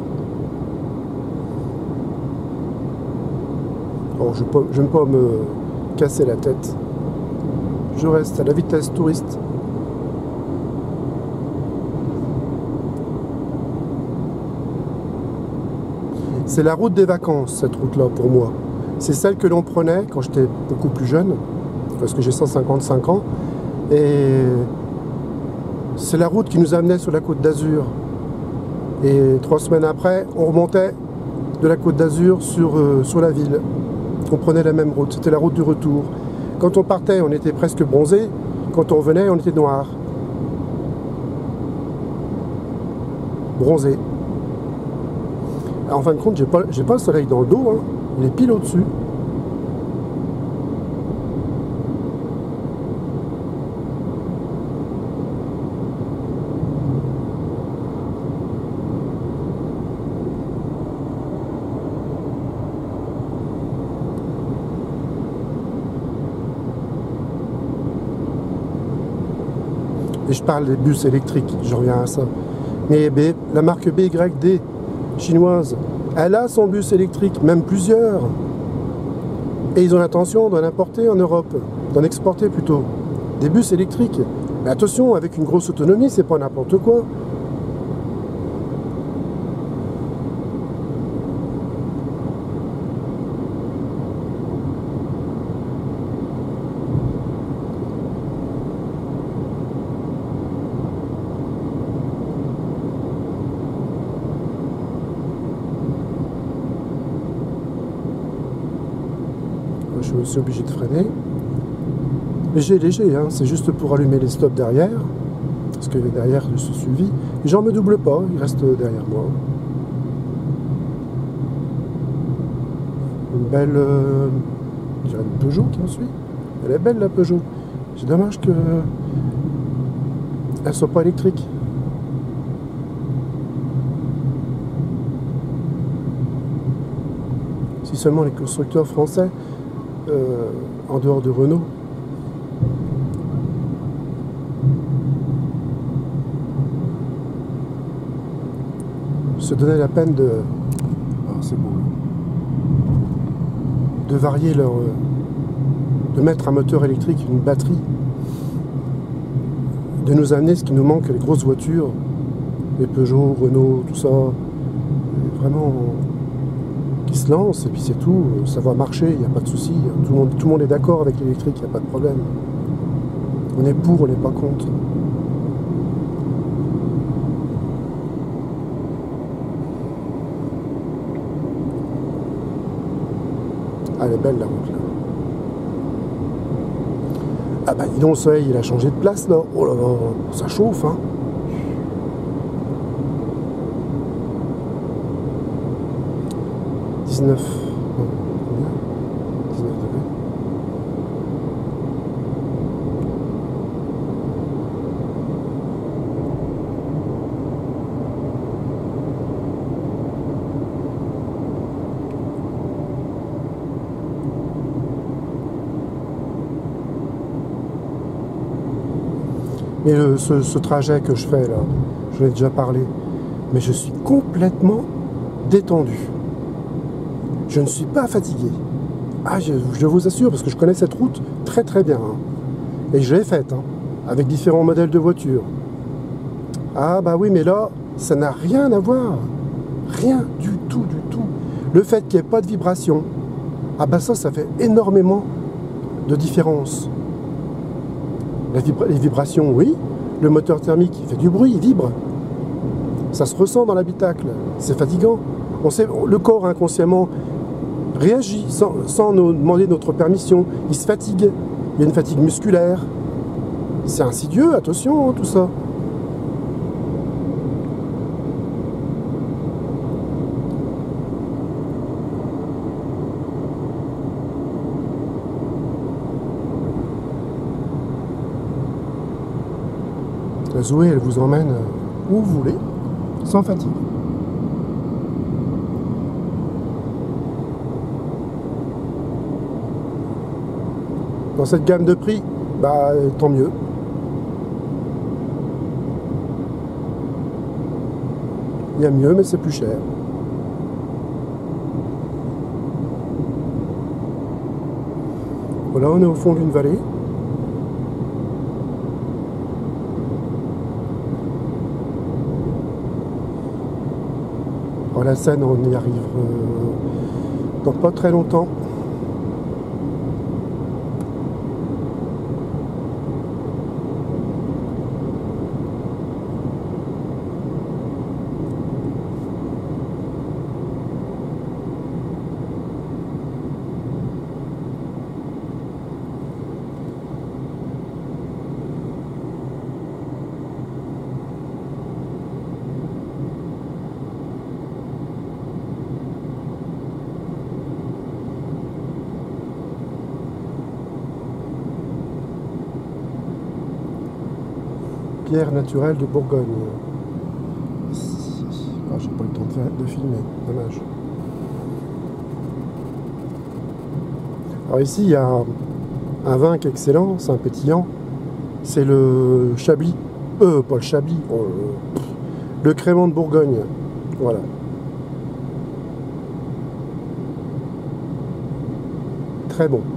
Speaker 1: Alors, je n'aime pas me casser la tête. Je reste à la vitesse touriste. C'est la route des vacances, cette route-là, pour moi. C'est celle que l'on prenait quand j'étais beaucoup plus jeune, parce que j'ai cent cinquante-cinq ans. Et c'est la route qui nous amenait sur la Côte d'Azur. Et trois semaines après, on remontait de la Côte d'Azur sur, euh, sur la ville. On prenait la même route, c'était la route du retour. Quand on partait, on était presque bronzé. Quand on revenait, on était noir. Bronzé. En fin de compte, j'ai pas, j'ai pas le soleil dans le dos, hein. Il est pile au-dessus. Et je parle des bus électriques, je reviens à ça. Mais B, la marque B Y D, chinoise, elle a son bus électrique, même plusieurs. Et ils ont l'intention d'en importer en Europe, d'en exporter plutôt. Des bus électriques. Mais attention, avec une grosse autonomie, c'est pas n'importe quoi. Je suis obligé de freiner. Léger, léger, hein, c'est juste pour allumer les stops derrière. Parce que derrière, je suis suivi. Les gens ne me doublent pas, ils restent derrière moi. Une belle... Euh, je dirais une Peugeot qui me suit. Elle est belle la Peugeot. C'est dommage que elle soit pas électrique. Si seulement les constructeurs français, euh, en dehors de Renault, se donnaient la peine de... Oh, c'est beau. De varier leur... de mettre un moteur électrique, une batterie, de nous amener ce qui nous manque, les grosses voitures, les Peugeot, Renault, tout ça, vraiment qui se lancent et puis c'est tout, ça va marcher, il n'y a pas de souci, tout le monde, tout le monde est d'accord avec l'électrique, il n'y a pas de problème. On est pour, on n'est pas contre. Ah, elle est belle la route là. Ah bah dis donc, le soleil il a changé de place là. Oh là là, ça chauffe hein. dix-neuf. Non, combien dix-neuf degrés. Mais le, ce, ce trajet que je fais là, je l'ai déjà parlé, mais je suis complètement détendu. Je ne suis pas fatigué. Ah, je, je vous assure, parce que je connais cette route très très bien. Hein. Et je l'ai faite, hein, avec différents modèles de voitures. Ah bah oui, mais là, ça n'a rien à voir. Rien du tout, du tout. Le fait qu'il n'y ait pas de vibration, ah bah ça, ça fait énormément de différence. La vibra les vibrations, oui. Le moteur thermique, il fait du bruit, il vibre. Ça se ressent dans l'habitacle. C'est fatigant. On sait, le corps inconsciemment réagit sans, sans nous demander notre permission. Il se fatigue. Il y a une fatigue musculaire. C'est insidieux, attention, hein, tout ça. La Zoé, elle vous emmène où vous voulez, sans fatigue. Dans cette gamme de prix, bah tant mieux. Il y a mieux, mais c'est plus cher. Voilà, on est au fond d'une vallée. Alors, la Seine, on y arrive euh, dans pas très longtemps. Pierre naturelle de Bourgogne. Ah, j'ai pas eu le temps de, de filmer, dommage. Alors ici, il y a un vin qui est excellent, c'est un pétillant. C'est le Chablis. Euh, pas le Chablis. Oh, le Crémant de Bourgogne. Voilà. Très bon.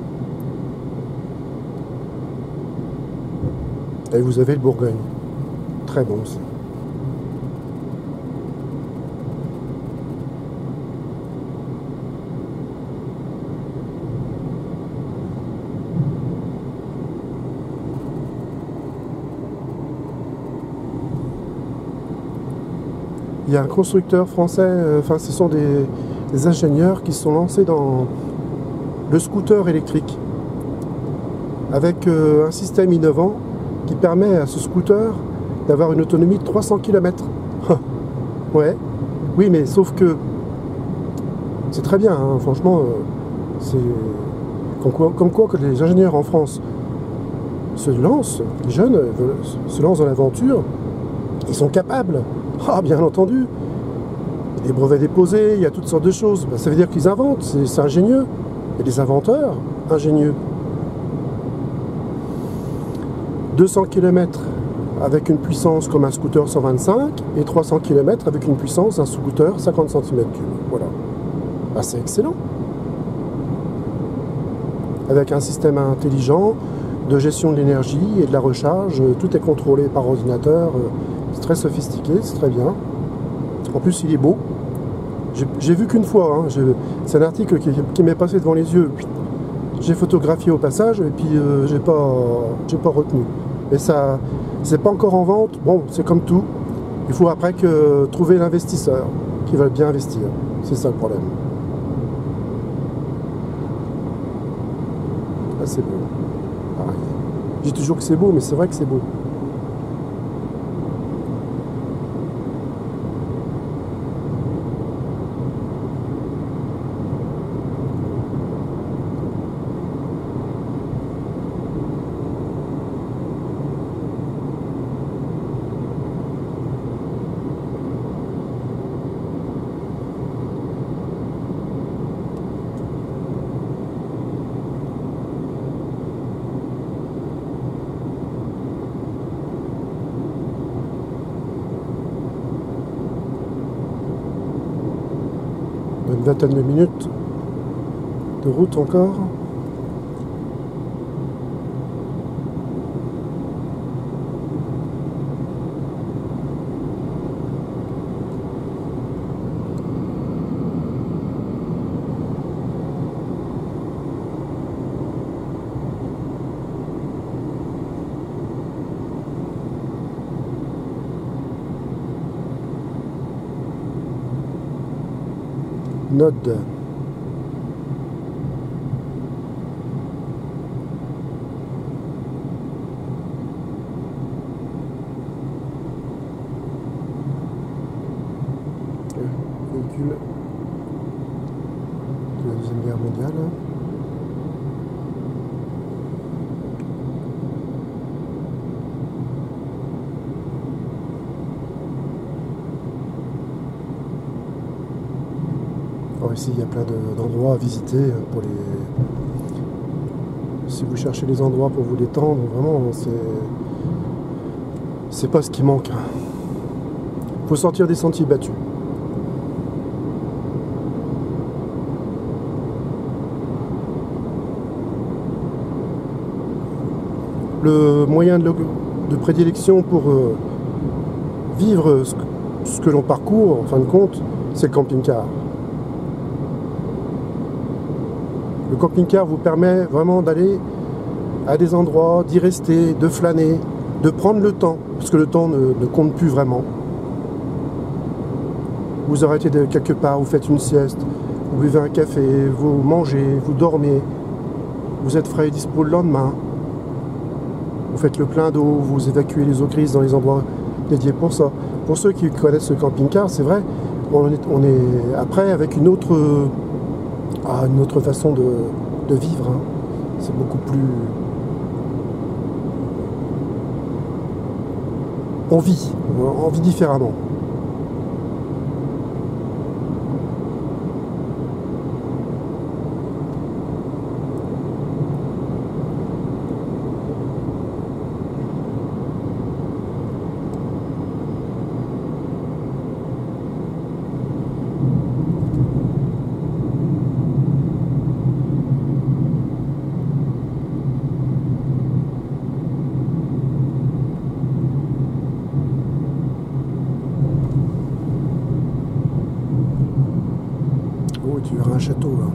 Speaker 1: Et vous avez le Bourgogne. Très bon aussi. Il y a un constructeur français, euh, enfin ce sont des, des ingénieurs qui se sont lancés dans le scooter électrique avec euh, un système innovant qui permet à ce scooter d'avoir une autonomie de trois cents kilomètres. Ouais, oui, mais sauf que c'est très bien, hein, franchement, euh, c'est comme quoi, comme quoi que les ingénieurs en France se lancent, les jeunes veulent, se lancent dans l'aventure, ils sont capables. Ah, bien entendu, il y a des brevets déposés, il y a toutes sortes de choses. Ben, ça veut dire qu'ils inventent, c'est ingénieux. Il y a des inventeurs ingénieux. deux cents kilomètres avec une puissance comme un scooter cent vingt-cinq et trois cents kilomètres avec une puissance d'un scooter cinquante centimètres cubes. Voilà. Ah, c'est excellent. Avec un système intelligent de gestion de l'énergie et de la recharge, tout est contrôlé par ordinateur. C'est très sophistiqué, c'est très bien. En plus, il est beau. J'ai vu qu'une fois, hein, c'est un article qui, qui m'est passé devant les yeux. J'ai photographié au passage et puis euh, j'ai pas, j'ai pas retenu. Mais ça, c'est pas encore en vente. Bon, c'est comme tout. Il faut après que trouver l'investisseur qui va bien investir. C'est ça le problème. Ah, c'est beau. Pareil. Je dis toujours que c'est beau, mais c'est vrai que c'est beau. Une vingtaine de minutes de route encore. Node. Véhicule de la Deuxième Guerre mondiale. Alors ici, il y a plein d'endroits à visiter pour les... Si vous cherchez les endroits pour vous détendre, vraiment, c'est c'est pas ce qui manque. Il faut sortir des sentiers battus. Le moyen de, de prédilection pour euh, vivre ce, ce que l'on parcourt, en fin de compte, c'est le camping-car. Le camping-car vous permet vraiment d'aller à des endroits, d'y rester, de flâner, de prendre le temps, parce que le temps ne, ne compte plus vraiment. Vous arrêtez de quelque part, vous faites une sieste, vous buvez un café, vous mangez, vous dormez, vous êtes frais et dispo le lendemain. Vous faites le plein d'eau, vous évacuez les eaux grises dans les endroits dédiés pour ça. Pour ceux qui connaissent le camping-car, c'est vrai, on est, on est après avec une autre, ah, une autre façon de, de vivre. Hein. C'est beaucoup plus... On vit, on vit différemment. Tu verras un château là.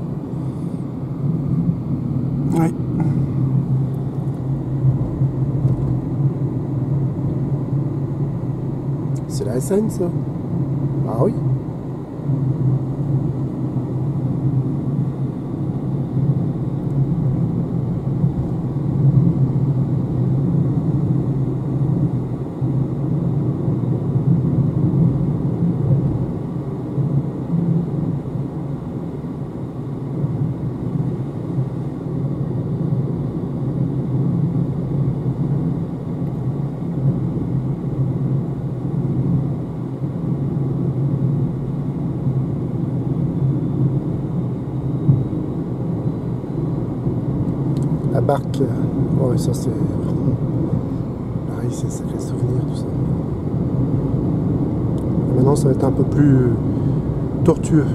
Speaker 1: Oui. C'est la S N ça? Ah oui. La barque, ouais, ça c'est... Là, c'est un sacré souvenir tout ça. Et maintenant ça va être un peu plus tortueux.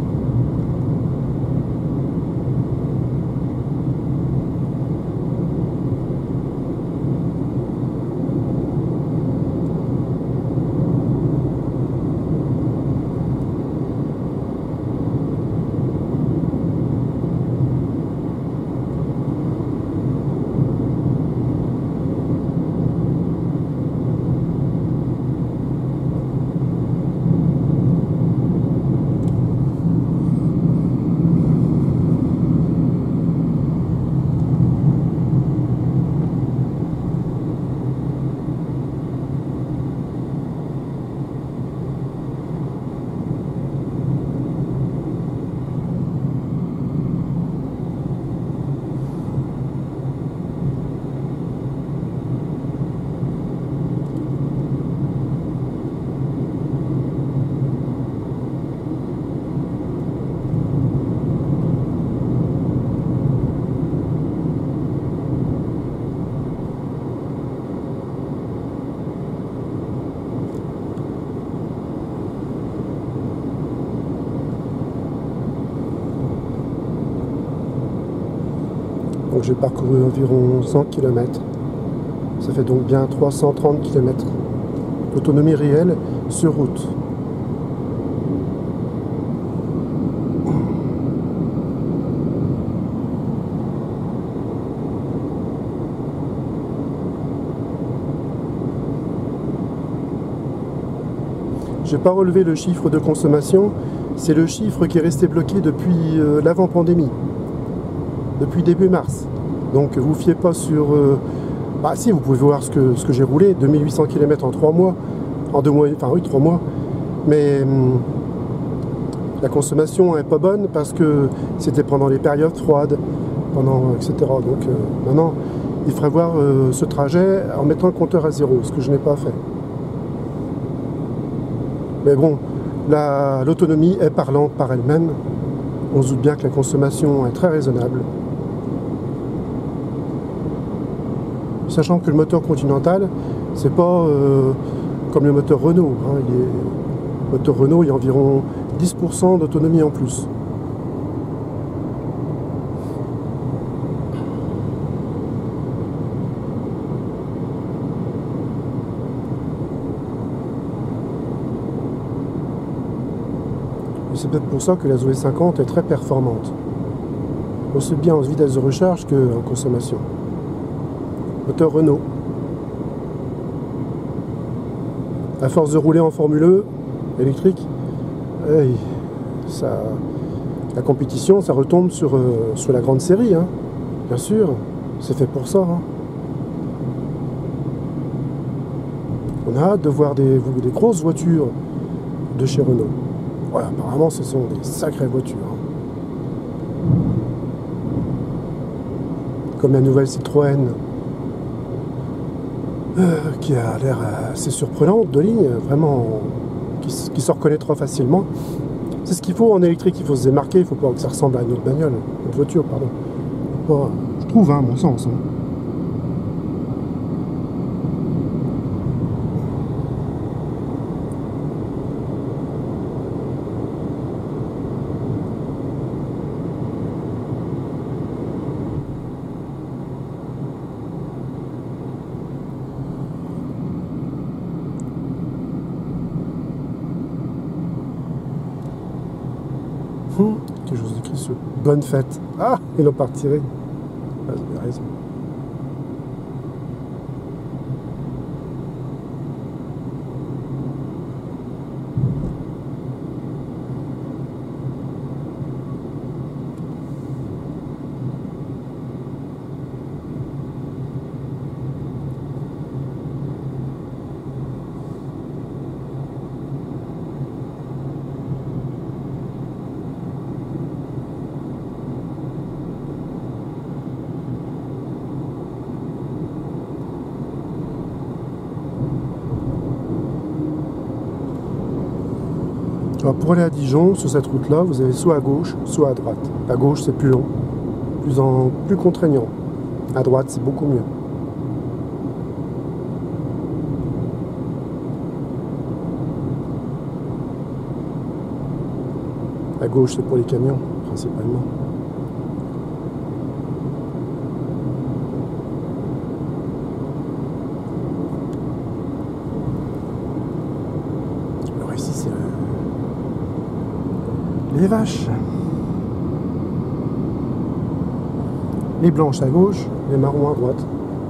Speaker 1: Donc j'ai parcouru environ cent kilomètres. Ça fait donc bien trois cent trente kilomètres d'autonomie réelle sur route. J'ai pas relevé le chiffre de consommation, c'est le chiffre qui est resté bloqué depuis euh, l'avant-pandémie, depuis début mars. Donc vous fiez pas sur... Euh, bah si, vous pouvez voir ce que, ce que j'ai roulé, deux mille huit cents kilomètres en trois mois, en deux mois, enfin oui, trois mois, mais hum, la consommation est pas bonne parce que c'était pendant les périodes froides, pendant, et cetera. Donc euh, maintenant, il faudrait voir euh, ce trajet en mettant le compteur à zéro, ce que je n'ai pas fait. Mais bon, l'autonomie est parlante par elle-même. On se doute bien que la consommation est très raisonnable. Sachant que le moteur Continental, c'est pas euh, comme le moteur Renault. Hein. Il est, le moteur Renault, il y a environ dix pour cent d'autonomie en plus. C'est peut-être pour ça que la Zoé cinquante est très performante. Aussi bien en vitesse de recharge qu'en consommation. Moteur Renault. À force de rouler en Formule E électrique, hey, ça, la compétition, ça retombe sur, euh, sur la grande série. Hein. Bien sûr, c'est fait pour ça. Hein. On a hâte de voir des, des grosses voitures de chez Renault. Ouais, apparemment, ce sont des sacrées voitures. Hein. Comme la nouvelle Citroën, euh, qui a l'air assez surprenante de ligne, vraiment, qui, qui se reconnaîtra facilement. C'est ce qu'il faut en électrique, il faut se démarquer, il faut pas que ça ressemble à une autre bagnole, une autre voiture, pardon. Pas, je trouve, hein, à mon sens. Hein. Quelque chose écrit sur bonne fête. Ah, ils l'ont pas retiré. Ah, vous avez raison. Alors pour aller à Dijon, sur cette route-là, vous avez soit à gauche, soit à droite. À gauche, c'est plus long, plus, en, plus contraignant. À droite, c'est beaucoup mieux. À gauche, c'est pour les camions, principalement. Alors ici, c'est les vaches. Les blanches à gauche, les marrons à droite.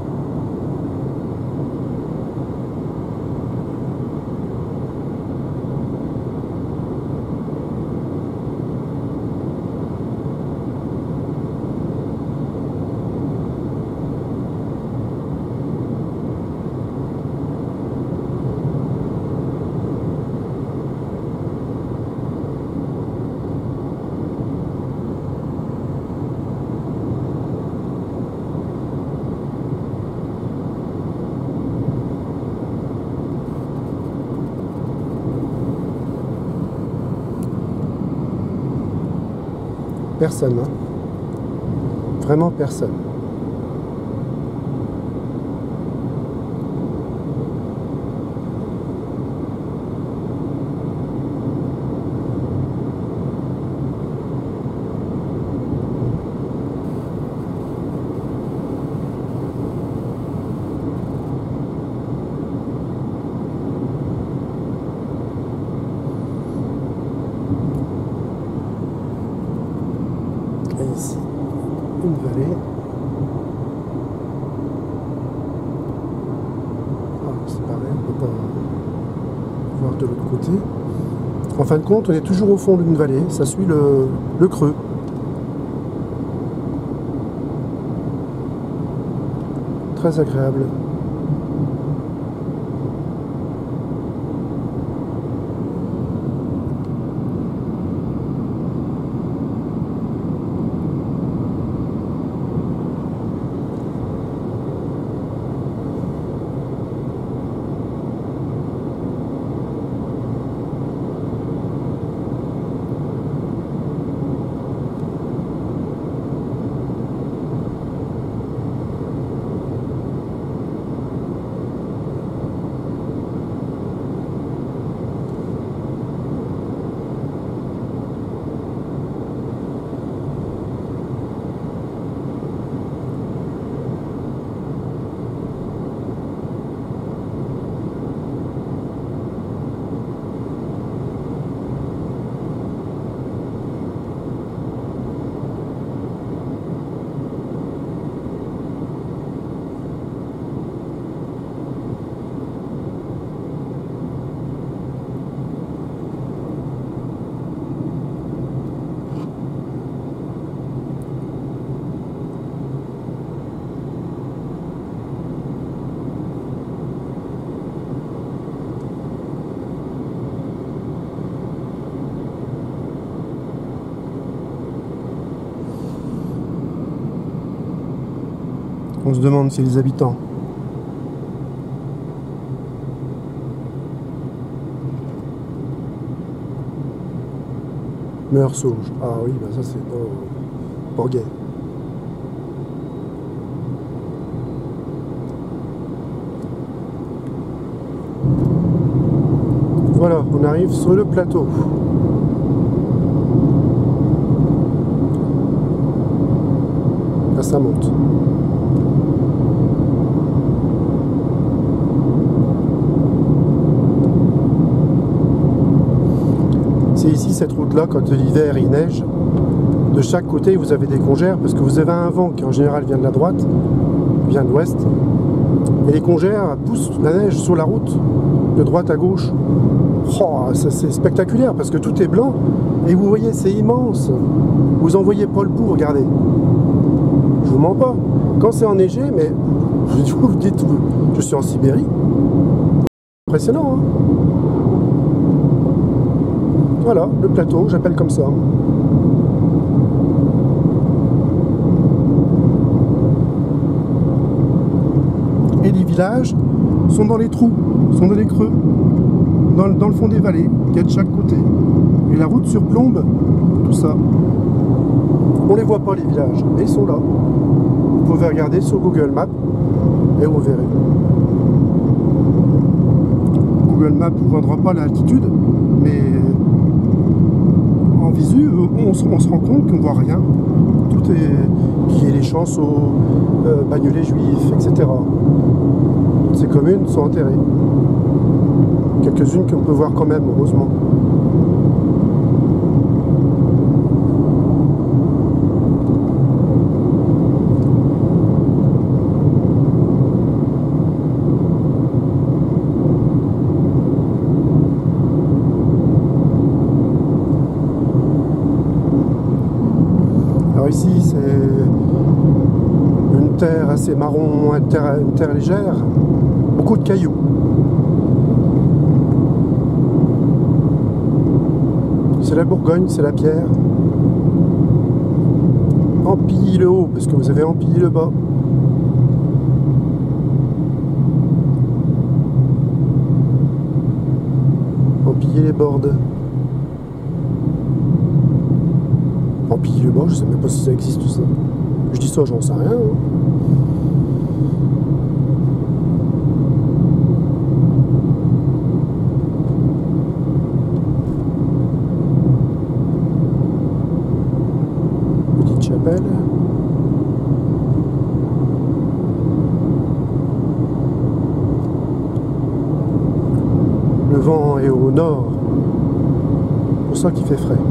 Speaker 1: Personne, hein. Vraiment personne. Et ici, une vallée. Ah, c'est pareil, on ne peut pas voir de l'autre côté. En fin de compte, on est toujours au fond d'une vallée, ça suit le, le creux. Très agréable. On se demande si les habitants meurent sauges. Ah oui, bah ça c'est pas, pas gay. Voilà, on arrive sur le plateau. Là, ça monte. C'est ici, cette route-là, quand l'hiver il neige, de chaque côté vous avez des congères, parce que vous avez un vent qui en général vient de la droite, vient de l'ouest, et les congères poussent la neige sur la route, de droite à gauche. Oh, c'est spectaculaire, parce que tout est blanc, et vous voyez, c'est immense. Vous en voyez pas le bout, regardez. Je vous mens pas. Quand c'est enneigé, mais vous vous dites, je suis en Sibérie. Impressionnant, hein. Voilà, le plateau, j'appelle comme ça. Et les villages sont dans les trous, sont dans les creux, dans, dans le fond des vallées, qu'il y a de chaque côté. Et la route surplombe tout ça. On les voit pas, les villages, mais ils sont là. Vous pouvez regarder sur Google Maps et vous verrez. Google Maps ne vous vendra pas l'altitude, mais en visu, on se, on se rend compte qu'on voit rien. Tout est... qu'il y ait les champs euh, Bagnolet juifs, et cetera. Toutes ces communes sont enterrées. Quelques-unes qu'on peut voir quand même, heureusement. Alors ici, c'est une terre assez marron, une terre, une terre légère, beaucoup de cailloux. C'est la Bourgogne, c'est la pierre. Empillez le haut, parce que vous avez empillé le bas. Empillez les bords. Empillez le bas, je sais même pas si ça existe tout ça. Je dis ça, j'en sais rien. Hein. Chapelle. Le vent est au nord, c'est pour ça qu'il fait frais.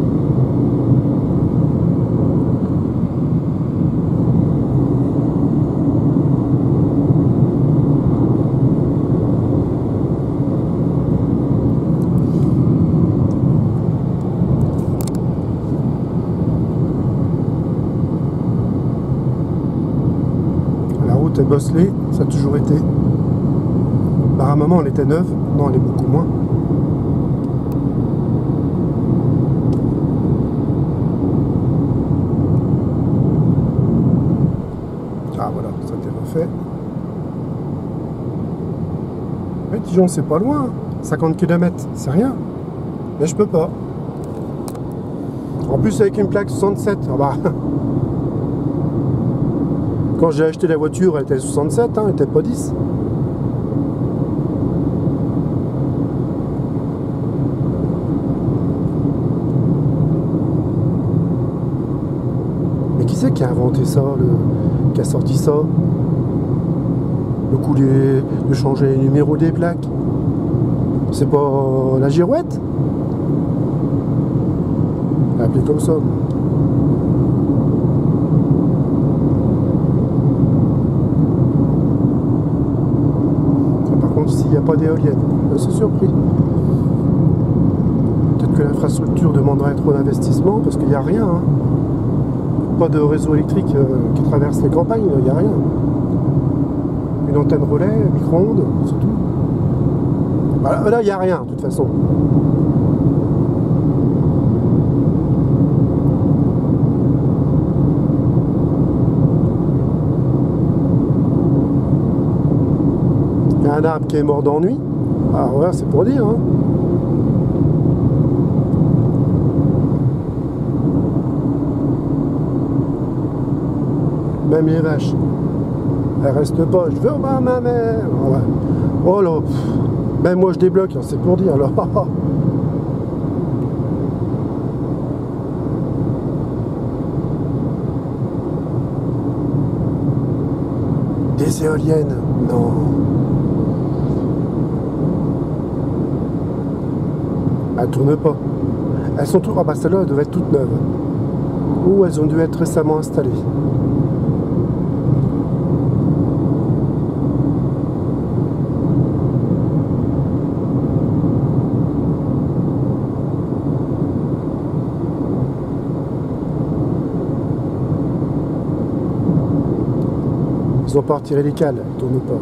Speaker 1: est bosselée, ça a toujours été. Bah, à un moment elle était neuve, non elle est beaucoup moins. Ah voilà, ça a été refait. Mais Dijon c'est pas loin, cinquante kilomètres, c'est rien. Mais je peux pas. En plus avec une plaque soixante-sept, ah bah. Quand j'ai acheté la voiture, elle était soixante-sept, hein, elle était pas dix. Mais qui c'est qui a inventé ça, le... qui a sorti ça? Le coup de, de changer les numéros des plaques. C'est pas la girouette? Appelé comme ça. S'il n'y a pas d'éolienne, c'est surpris. Peut-être que l'infrastructure demanderait trop d'investissement parce qu'il n'y a rien. Hein. Pas de réseau électrique euh, qui traverse les campagnes, il n'y a rien. Une antenne relais, micro-ondes, c'est tout. Bah, là, il n'y a rien, de toute façon. Un arbre qui est mort d'ennui. Ah ouais, c'est pour dire. Hein. Même les vaches, elles restent pas. Je veux voir ma mère. Ouais. Oh là, pff. Même moi je débloque, hein, c'est pour dire. Alors. Des éoliennes, non. Elles tournent pas. Elles sont toutes... Ah bah celles-là, elles devaient être toutes neuves. Ou elles ont dû être récemment installées. Ils ont pas retiré les cales, elles tournent pas, ouais.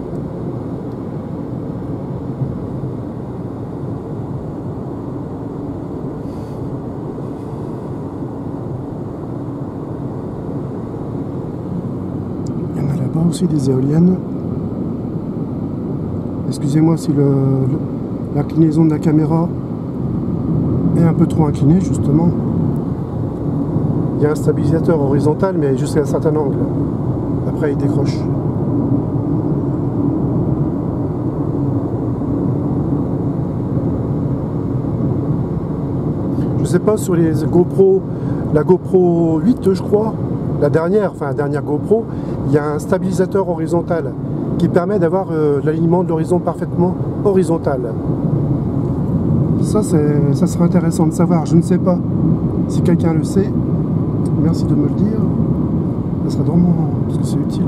Speaker 1: Aussi des éoliennes. Excusez-moi si le, le, l'inclinaison de la caméra est un peu trop inclinée, justement. Il y a un stabilisateur horizontal, mais jusqu'à un certain angle. Après, il décroche. Je sais pas, sur les GoPro, la GoPro huit, je crois, la dernière, enfin la dernière GoPro, il y a un stabilisateur horizontal qui permet d'avoir euh, l'alignement de l'horizon parfaitement horizontal. Ça, c'est, ça serait intéressant de savoir. Je ne sais pas si quelqu'un le sait. Merci de me le dire. Ça serait vraiment, parce que c'est utile.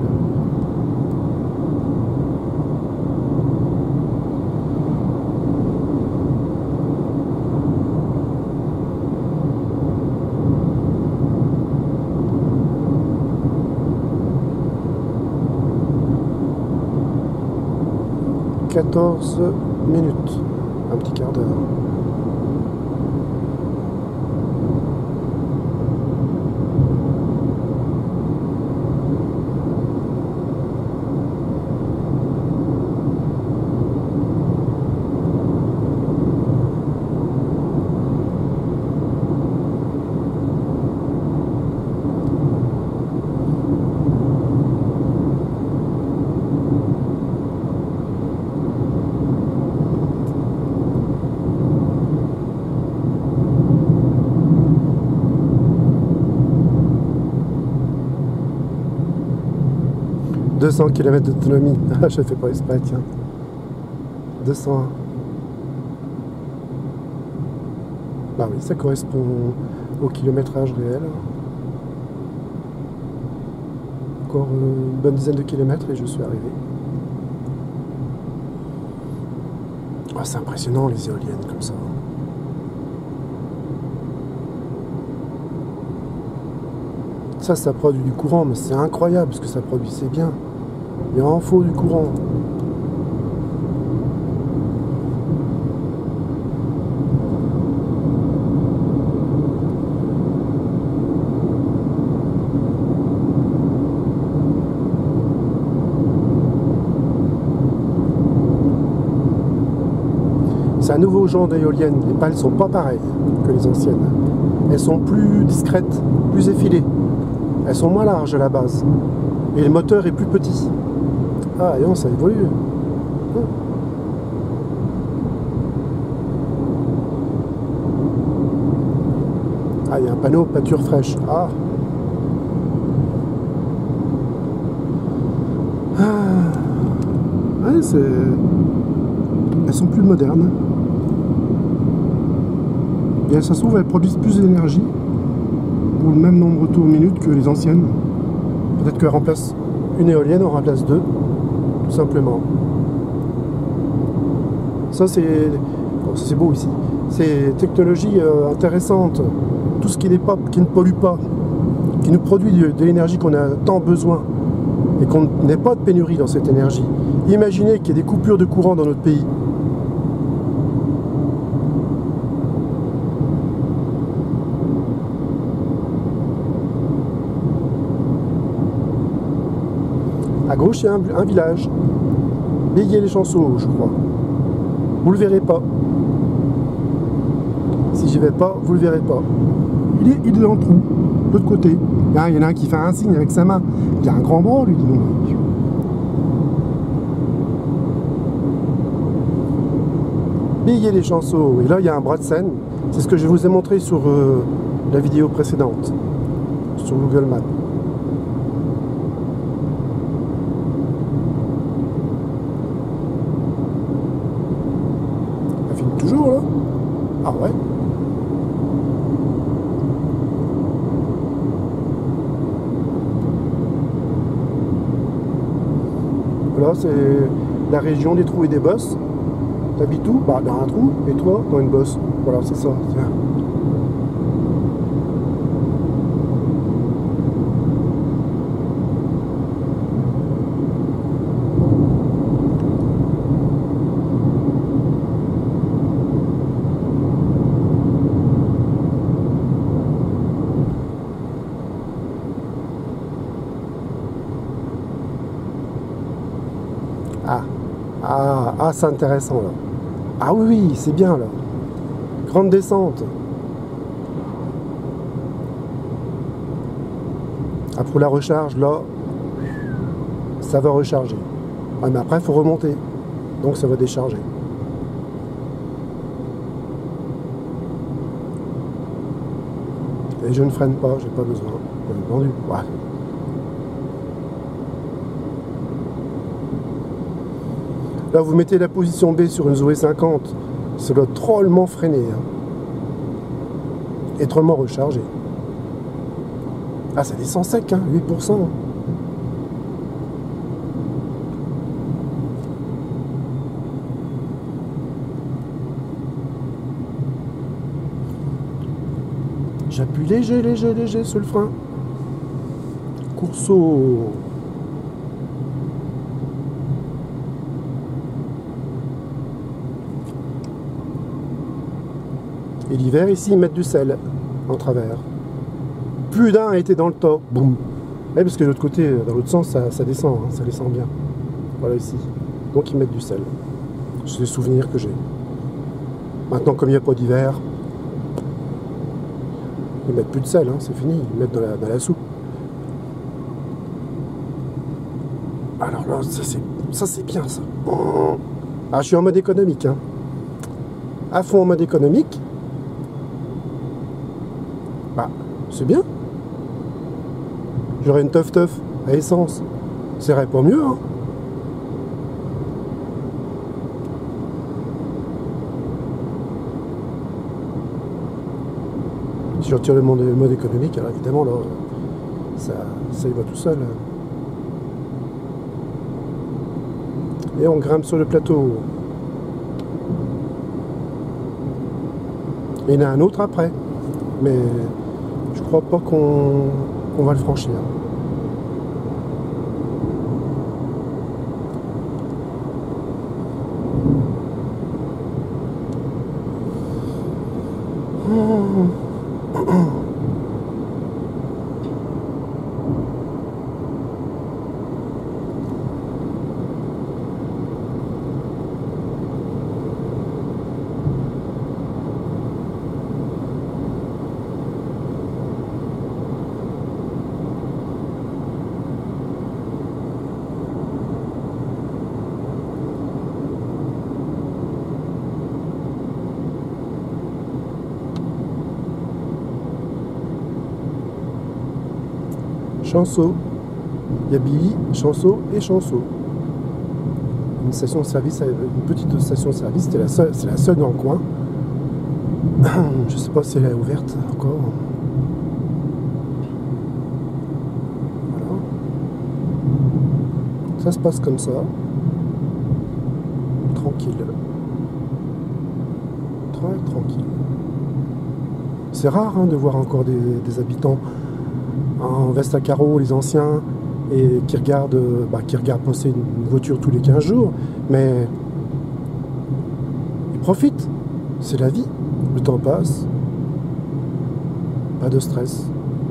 Speaker 1: quatorze minutes, un petit quart d'heure. deux cents kilomètres d'autonomie. Ah, je ne fais pas exprès, tiens. deux cent un. Bah oui, ça correspond au kilométrage réel. Encore une bonne dizaine de kilomètres et je suis arrivé. Oh, c'est impressionnant les éoliennes comme ça. Ça, ça produit du courant, mais c'est incroyable ce que ça produit, c'est bien. Il en faut du courant. C'est un nouveau genre d'éoliennes. Les pales sont pas pareilles que les anciennes. Elles sont plus discrètes, plus effilées. Elles sont moins larges à la base. Et le moteur est plus petit. Ah, et non, ça évolue. Ah, il y a un panneau pâture fraîche. Ah. Ah. Ouais, c'est... Elles sont plus modernes. Et ça se trouve, elles produisent plus d'énergie pour le même nombre de tours minute que les anciennes. Peut-être qu'elle remplace une éolienne, on remplace deux, tout simplement. Ça, c'est bon, c'est beau ici. C'est technologie euh, intéressante. Tout ce qui n'est pas, qui ne pollue pas, qui nous produit de, de l'énergie qu'on a tant besoin et qu'on n'ait pas de pénurie dans cette énergie. Imaginez qu'il y ait des coupures de courant dans notre pays. À gauche, il y a un, un village. Béguier-les-Chanceaux, je crois. Vous le verrez pas. Si j'y vais pas, vous le verrez pas. Il est, il est dans le trou, de l'autre côté. Là, il y en a un qui fait un signe avec sa main. Il a un grand bras, lui, dis donc. Béguier-les-Chanceaux. Et là, il y a un bras de Seine. C'est ce que je vous ai montré sur euh, la vidéo précédente, sur Google Maps. Toujours là? Ah ouais? Là c'est la région des trous et des bosses. T'habites où? Bah dans un trou, et toi dans une bosse. Voilà, c'est ça. Tiens. Ah, ah, ah c'est intéressant là. Ah oui, oui, c'est bien là. Grande descente. Ah, pour la recharge, là, ça va recharger. Ah, mais après, il faut remonter. Donc ça va décharger. Et je ne freine pas, j'ai pas besoin. Bien entendu. Ouais. Là, vous mettez la position B sur une Zoé cinquante, ça doit drôlement freiner. Hein. Et drôlement recharger. Ah, ça descend sec, hein, huit pour cent. J'appuie léger, léger, léger sur le frein. Courseau. Et l'hiver, ici, ils mettent du sel en travers. Plus d'un a été dans le top. Boum. Ouais, parce que de l'autre côté, dans l'autre sens, ça, ça descend, hein, ça descend bien. Voilà ici. Donc ils mettent du sel. C'est des souvenirs que j'ai. Maintenant, comme il n'y a pas d'hiver, ils mettent plus de sel, hein, c'est fini. Ils mettent dans la, dans la soupe. Alors là, ça c'est, ça c'est bien ça. Ah, je suis en mode économique. Hein. À fond en mode économique. Bah, c'est bien. J'aurais une teuf teuf à essence. C'est vrai pas mieux, hein. Si je retire le mode, le mode économique, alors évidemment, là, ça, ça y va tout seul. Et on grimpe sur le plateau. Et il y en a un autre après. Mais je crois pas qu'on qu'on va le franchir. Chanceau. Il y a Billy, Chanceau et Chanceau. Une station de service, une petite station de service, c'était la seule, c'est la seule dans le coin. Je sais pas si elle est ouverte encore. Voilà. Ça se passe comme ça. Tranquille. Très tranquille. C'est rare hein, de voir encore des, des habitants en veste à carreaux, les anciens, et qui regardent, bah, qui regardent passer une voiture tous les quinze jours, mais ils profitent, c'est la vie, le temps passe, pas de stress.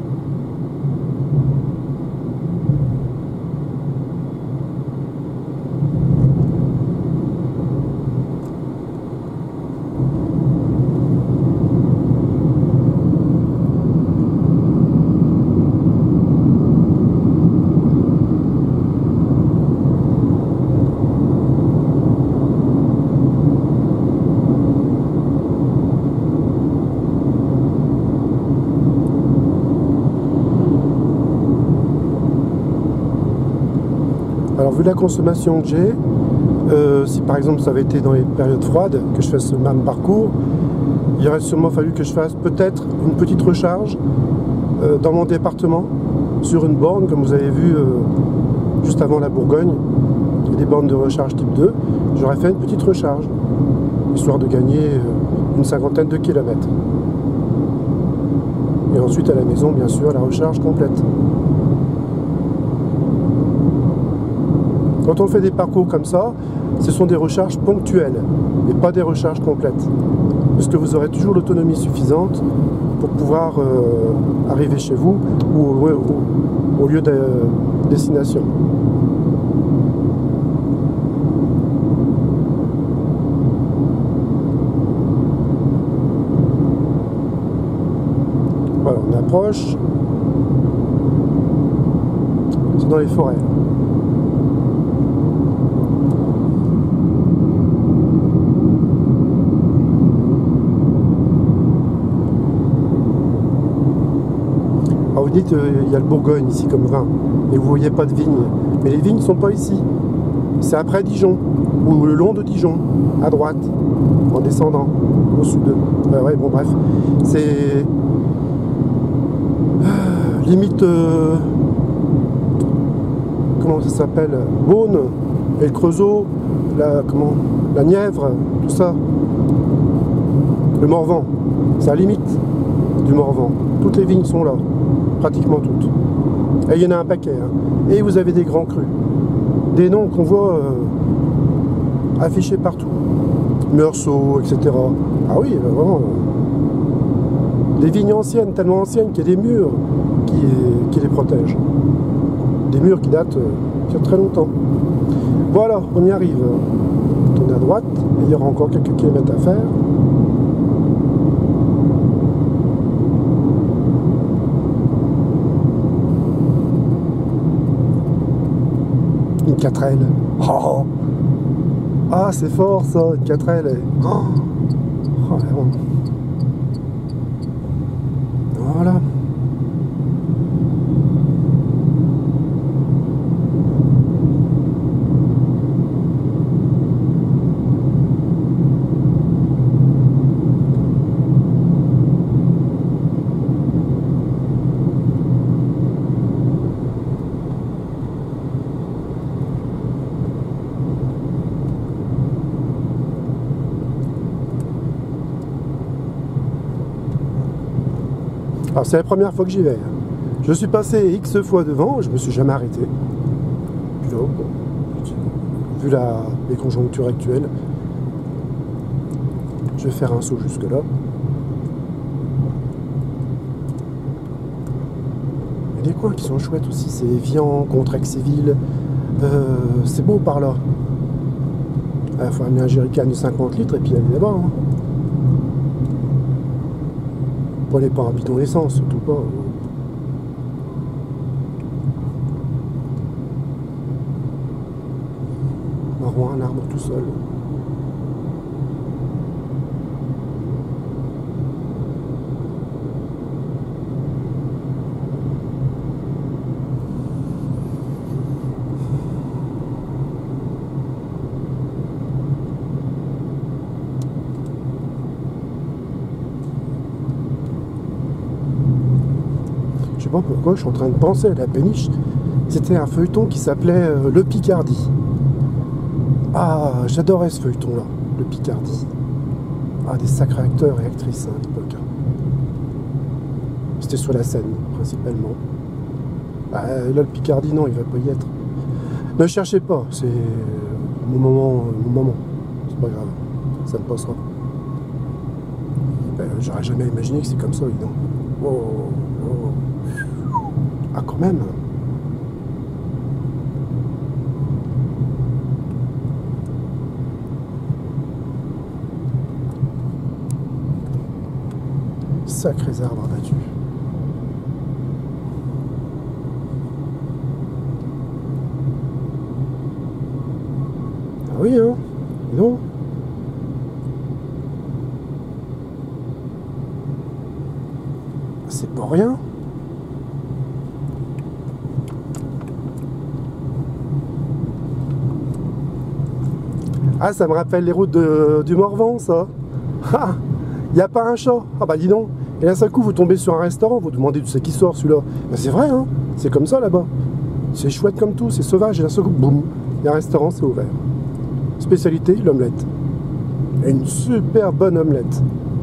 Speaker 1: Alors vu la consommation que j'ai, euh, si par exemple ça avait été dans les périodes froides, que je fasse ce même parcours, il aurait sûrement fallu que je fasse peut-être une petite recharge euh, dans mon département, sur une borne, comme vous avez vu euh, juste avant la Bourgogne, il y a des bornes de recharge type deux, j'aurais fait une petite recharge, histoire de gagner euh, une cinquantaine de kilomètres. Et ensuite à la maison, bien sûr, la recharge complète. Quand on fait des parcours comme ça, ce sont des recharges ponctuelles et pas des recharges complètes. Parce que vous aurez toujours l'autonomie suffisante pour pouvoir euh, arriver chez vous ou au, au, au lieu de euh, destination. Voilà, on approche. C'est dans les forêts. vous dites, euh, il y a le Bourgogne ici comme vin, et vous voyez pas de vignes. Mais les vignes ne sont pas ici. C'est après Dijon, ou le long de Dijon, à droite, en descendant, au sud. Ouais, ouais, bon bref. C'est... limite... Euh... comment ça s'appelle? Beaune, et le Creusot, la, comment, la Nièvre, tout ça. Le Morvan, c'est à la limite du Morvan. Toutes les vignes sont là, pratiquement toutes. Et il y en a un paquet. Hein. Et vous avez des grands crus. Des noms qu'on voit euh, affichés partout. Meursault, et cetera. Ah oui, là, vraiment. Des vignes anciennes, tellement anciennes qu'il y a des murs qui, qui les protègent. Des murs qui datent euh, de très longtemps. Voilà, on y arrive. On tourne à droite, et il y aura encore quelques kilomètres à faire. Une quatrelle. Oh, ah, c'est fort ça, une quatrelle. Oh, oh, voilà. Alors c'est la première fois que j'y vais. Je suis passé X fois devant, je me suis jamais arrêté. Puis là, bon, vu la, les conjonctures actuelles, je vais faire un saut jusque là. Il y a des coins qui sont chouettes aussi, c'est Vian, Contrexéville, euh, c'est beau par là. Il faut amener un jerrycan de cinquante litres et puis aller là-bas. Hein. Prenez pas un bidon d'essence, surtout pas. Marron, un arbre tout seul. Je sais pas pourquoi, je suis en train de penser à la péniche. C'était un feuilleton qui s'appelait euh, Le Picardie. Ah, j'adorais ce feuilleton-là, Le Picardie. Ah, des sacrés acteurs et actrices hein, à l'époque. C'était sur la Seine, principalement. Bah, là, Le Picardie, non, il va pas y être. Ne cherchez pas, c'est mon moment, mon moment. C'est pas grave, ça me passera. Euh, J'aurais jamais imaginé que c'est comme ça, évidemment. Oh, oh. Ah, quand même. Sacrés arbres abattus. Ah oui, hein. Non. C'est pas rien. Ah, ça me rappelle les routes de, du Morvan, ça. Ah, il n'y a pas un chat. Ah bah dis donc. Et là, d'un coup, vous tombez sur un restaurant, vous demandez, tu sais qui sort celui-là. Ben, c'est vrai, hein. C'est comme ça là-bas. C'est chouette comme tout, c'est sauvage. Et là, d'un coup, boum, il y a un restaurant, c'est ouvert. Spécialité, l'omelette. Et une super bonne omelette.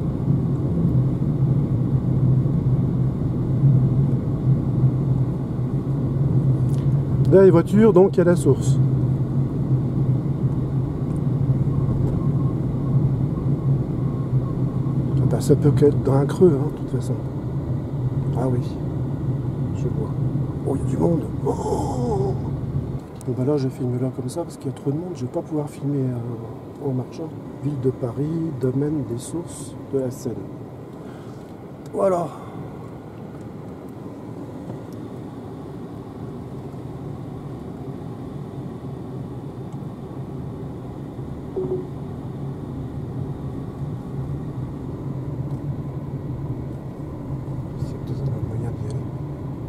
Speaker 1: Là, les voitures, donc, il y a la source. Ben, ça peut qu'être dans un creux, hein, de toute façon. Ah oui, je vois. Oh, il y a du monde. Oh, bon, ben là, je filme là comme ça parce qu'il y a trop de monde. Je ne vais pas pouvoir filmer euh, en marchant. Ville de Paris, domaine des sources de la Seine. Voilà. C'est peut-être un moyen d'y aller.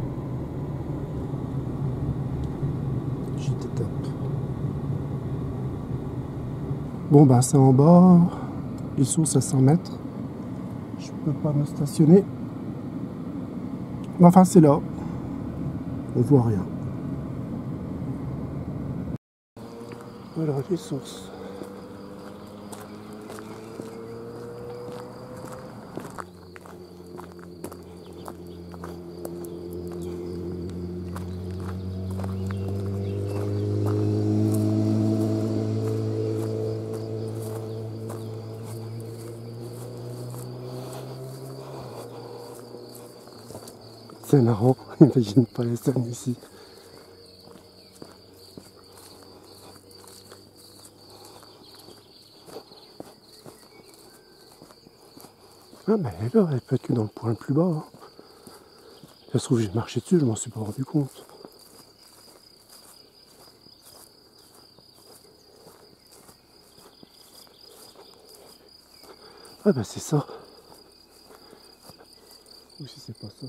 Speaker 1: Bon bah c'est en bas, les sources à cent mètres. Je peux pas me stationner. Mais enfin c'est là. On voit rien. Voilà les sources. C'est marrant, imagine pas la scène ici. Ah mais elle est là, elle peut être que dans le point le plus bas. Hein. Ça se trouve j'ai marché dessus, je m'en suis pas rendu compte. Ah bah c'est ça. Ou si c'est pas ça.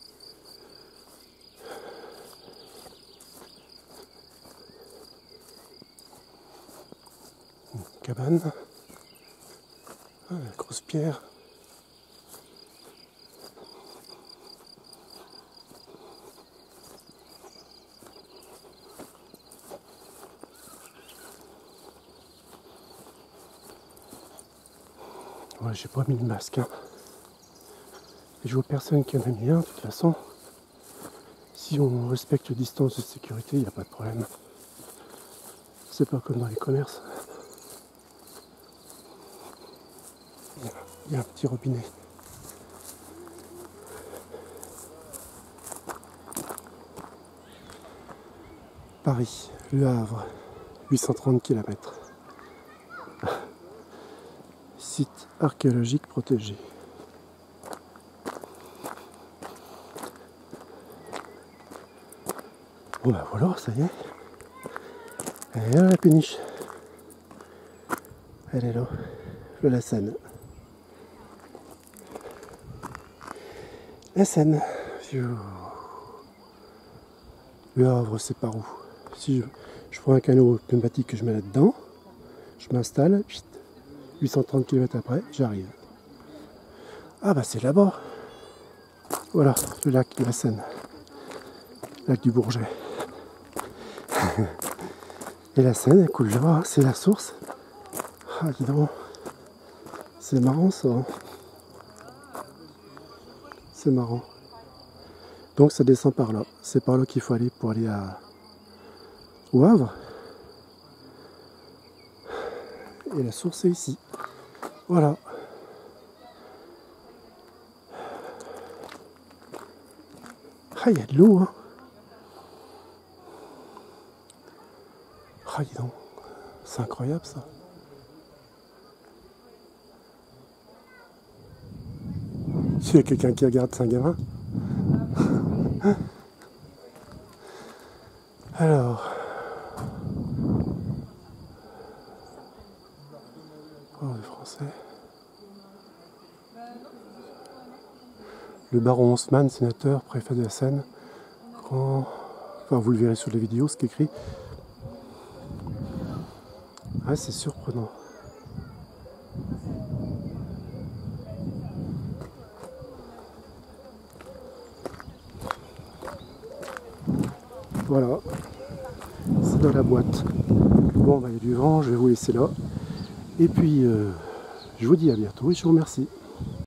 Speaker 1: Une cabane. Ah, la grosse pierre. Ouais, j'ai pas mis de masque. Hein. Et je vois personne qui en a mis un, de toute façon. Si on respecte les distances de sécurité, il n'y a pas de problème. C'est pas comme dans les commerces. Il y a un petit robinet. Paris, Le Havre, huit cent trente kilomètres. Site archéologique protégé. Bon ben voilà, ça y est. Elle est là la péniche. Elle est là. Le la Seine. La Seine. Le Havre, c'est par où? Si je, je prends un canot pneumatique que je mets là-dedans, je m'installe, huit cent trente kilomètres après, j'arrive. Ah bah c'est là-bas. Voilà, le lac de la Seine. Lac du Bourget. Et la Seine, elle coule là, c'est la source. Ah dis donc, c'est marrant ça. Hein. C'est marrant. Donc ça descend par là. C'est par là qu'il faut aller pour aller à au Havre. Et la source est ici. Voilà. Ah, il y a de l'eau, hein. Ah, dis donc. C'est incroyable, ça. S'il y a quelqu'un qui regarde, c'est un gamin. Alors. Oh, les Français. Le baron Haussmann, sénateur, préfet de la Seine. Grand... Enfin, vous le verrez sur la vidéo, ce qui est écrit. Ah, c'est surprenant. Voilà. C'est dans la boîte. Bon, bah, il y a du vent, je vais vous laisser là. Et puis, euh, je vous dis à bientôt et je vous remercie.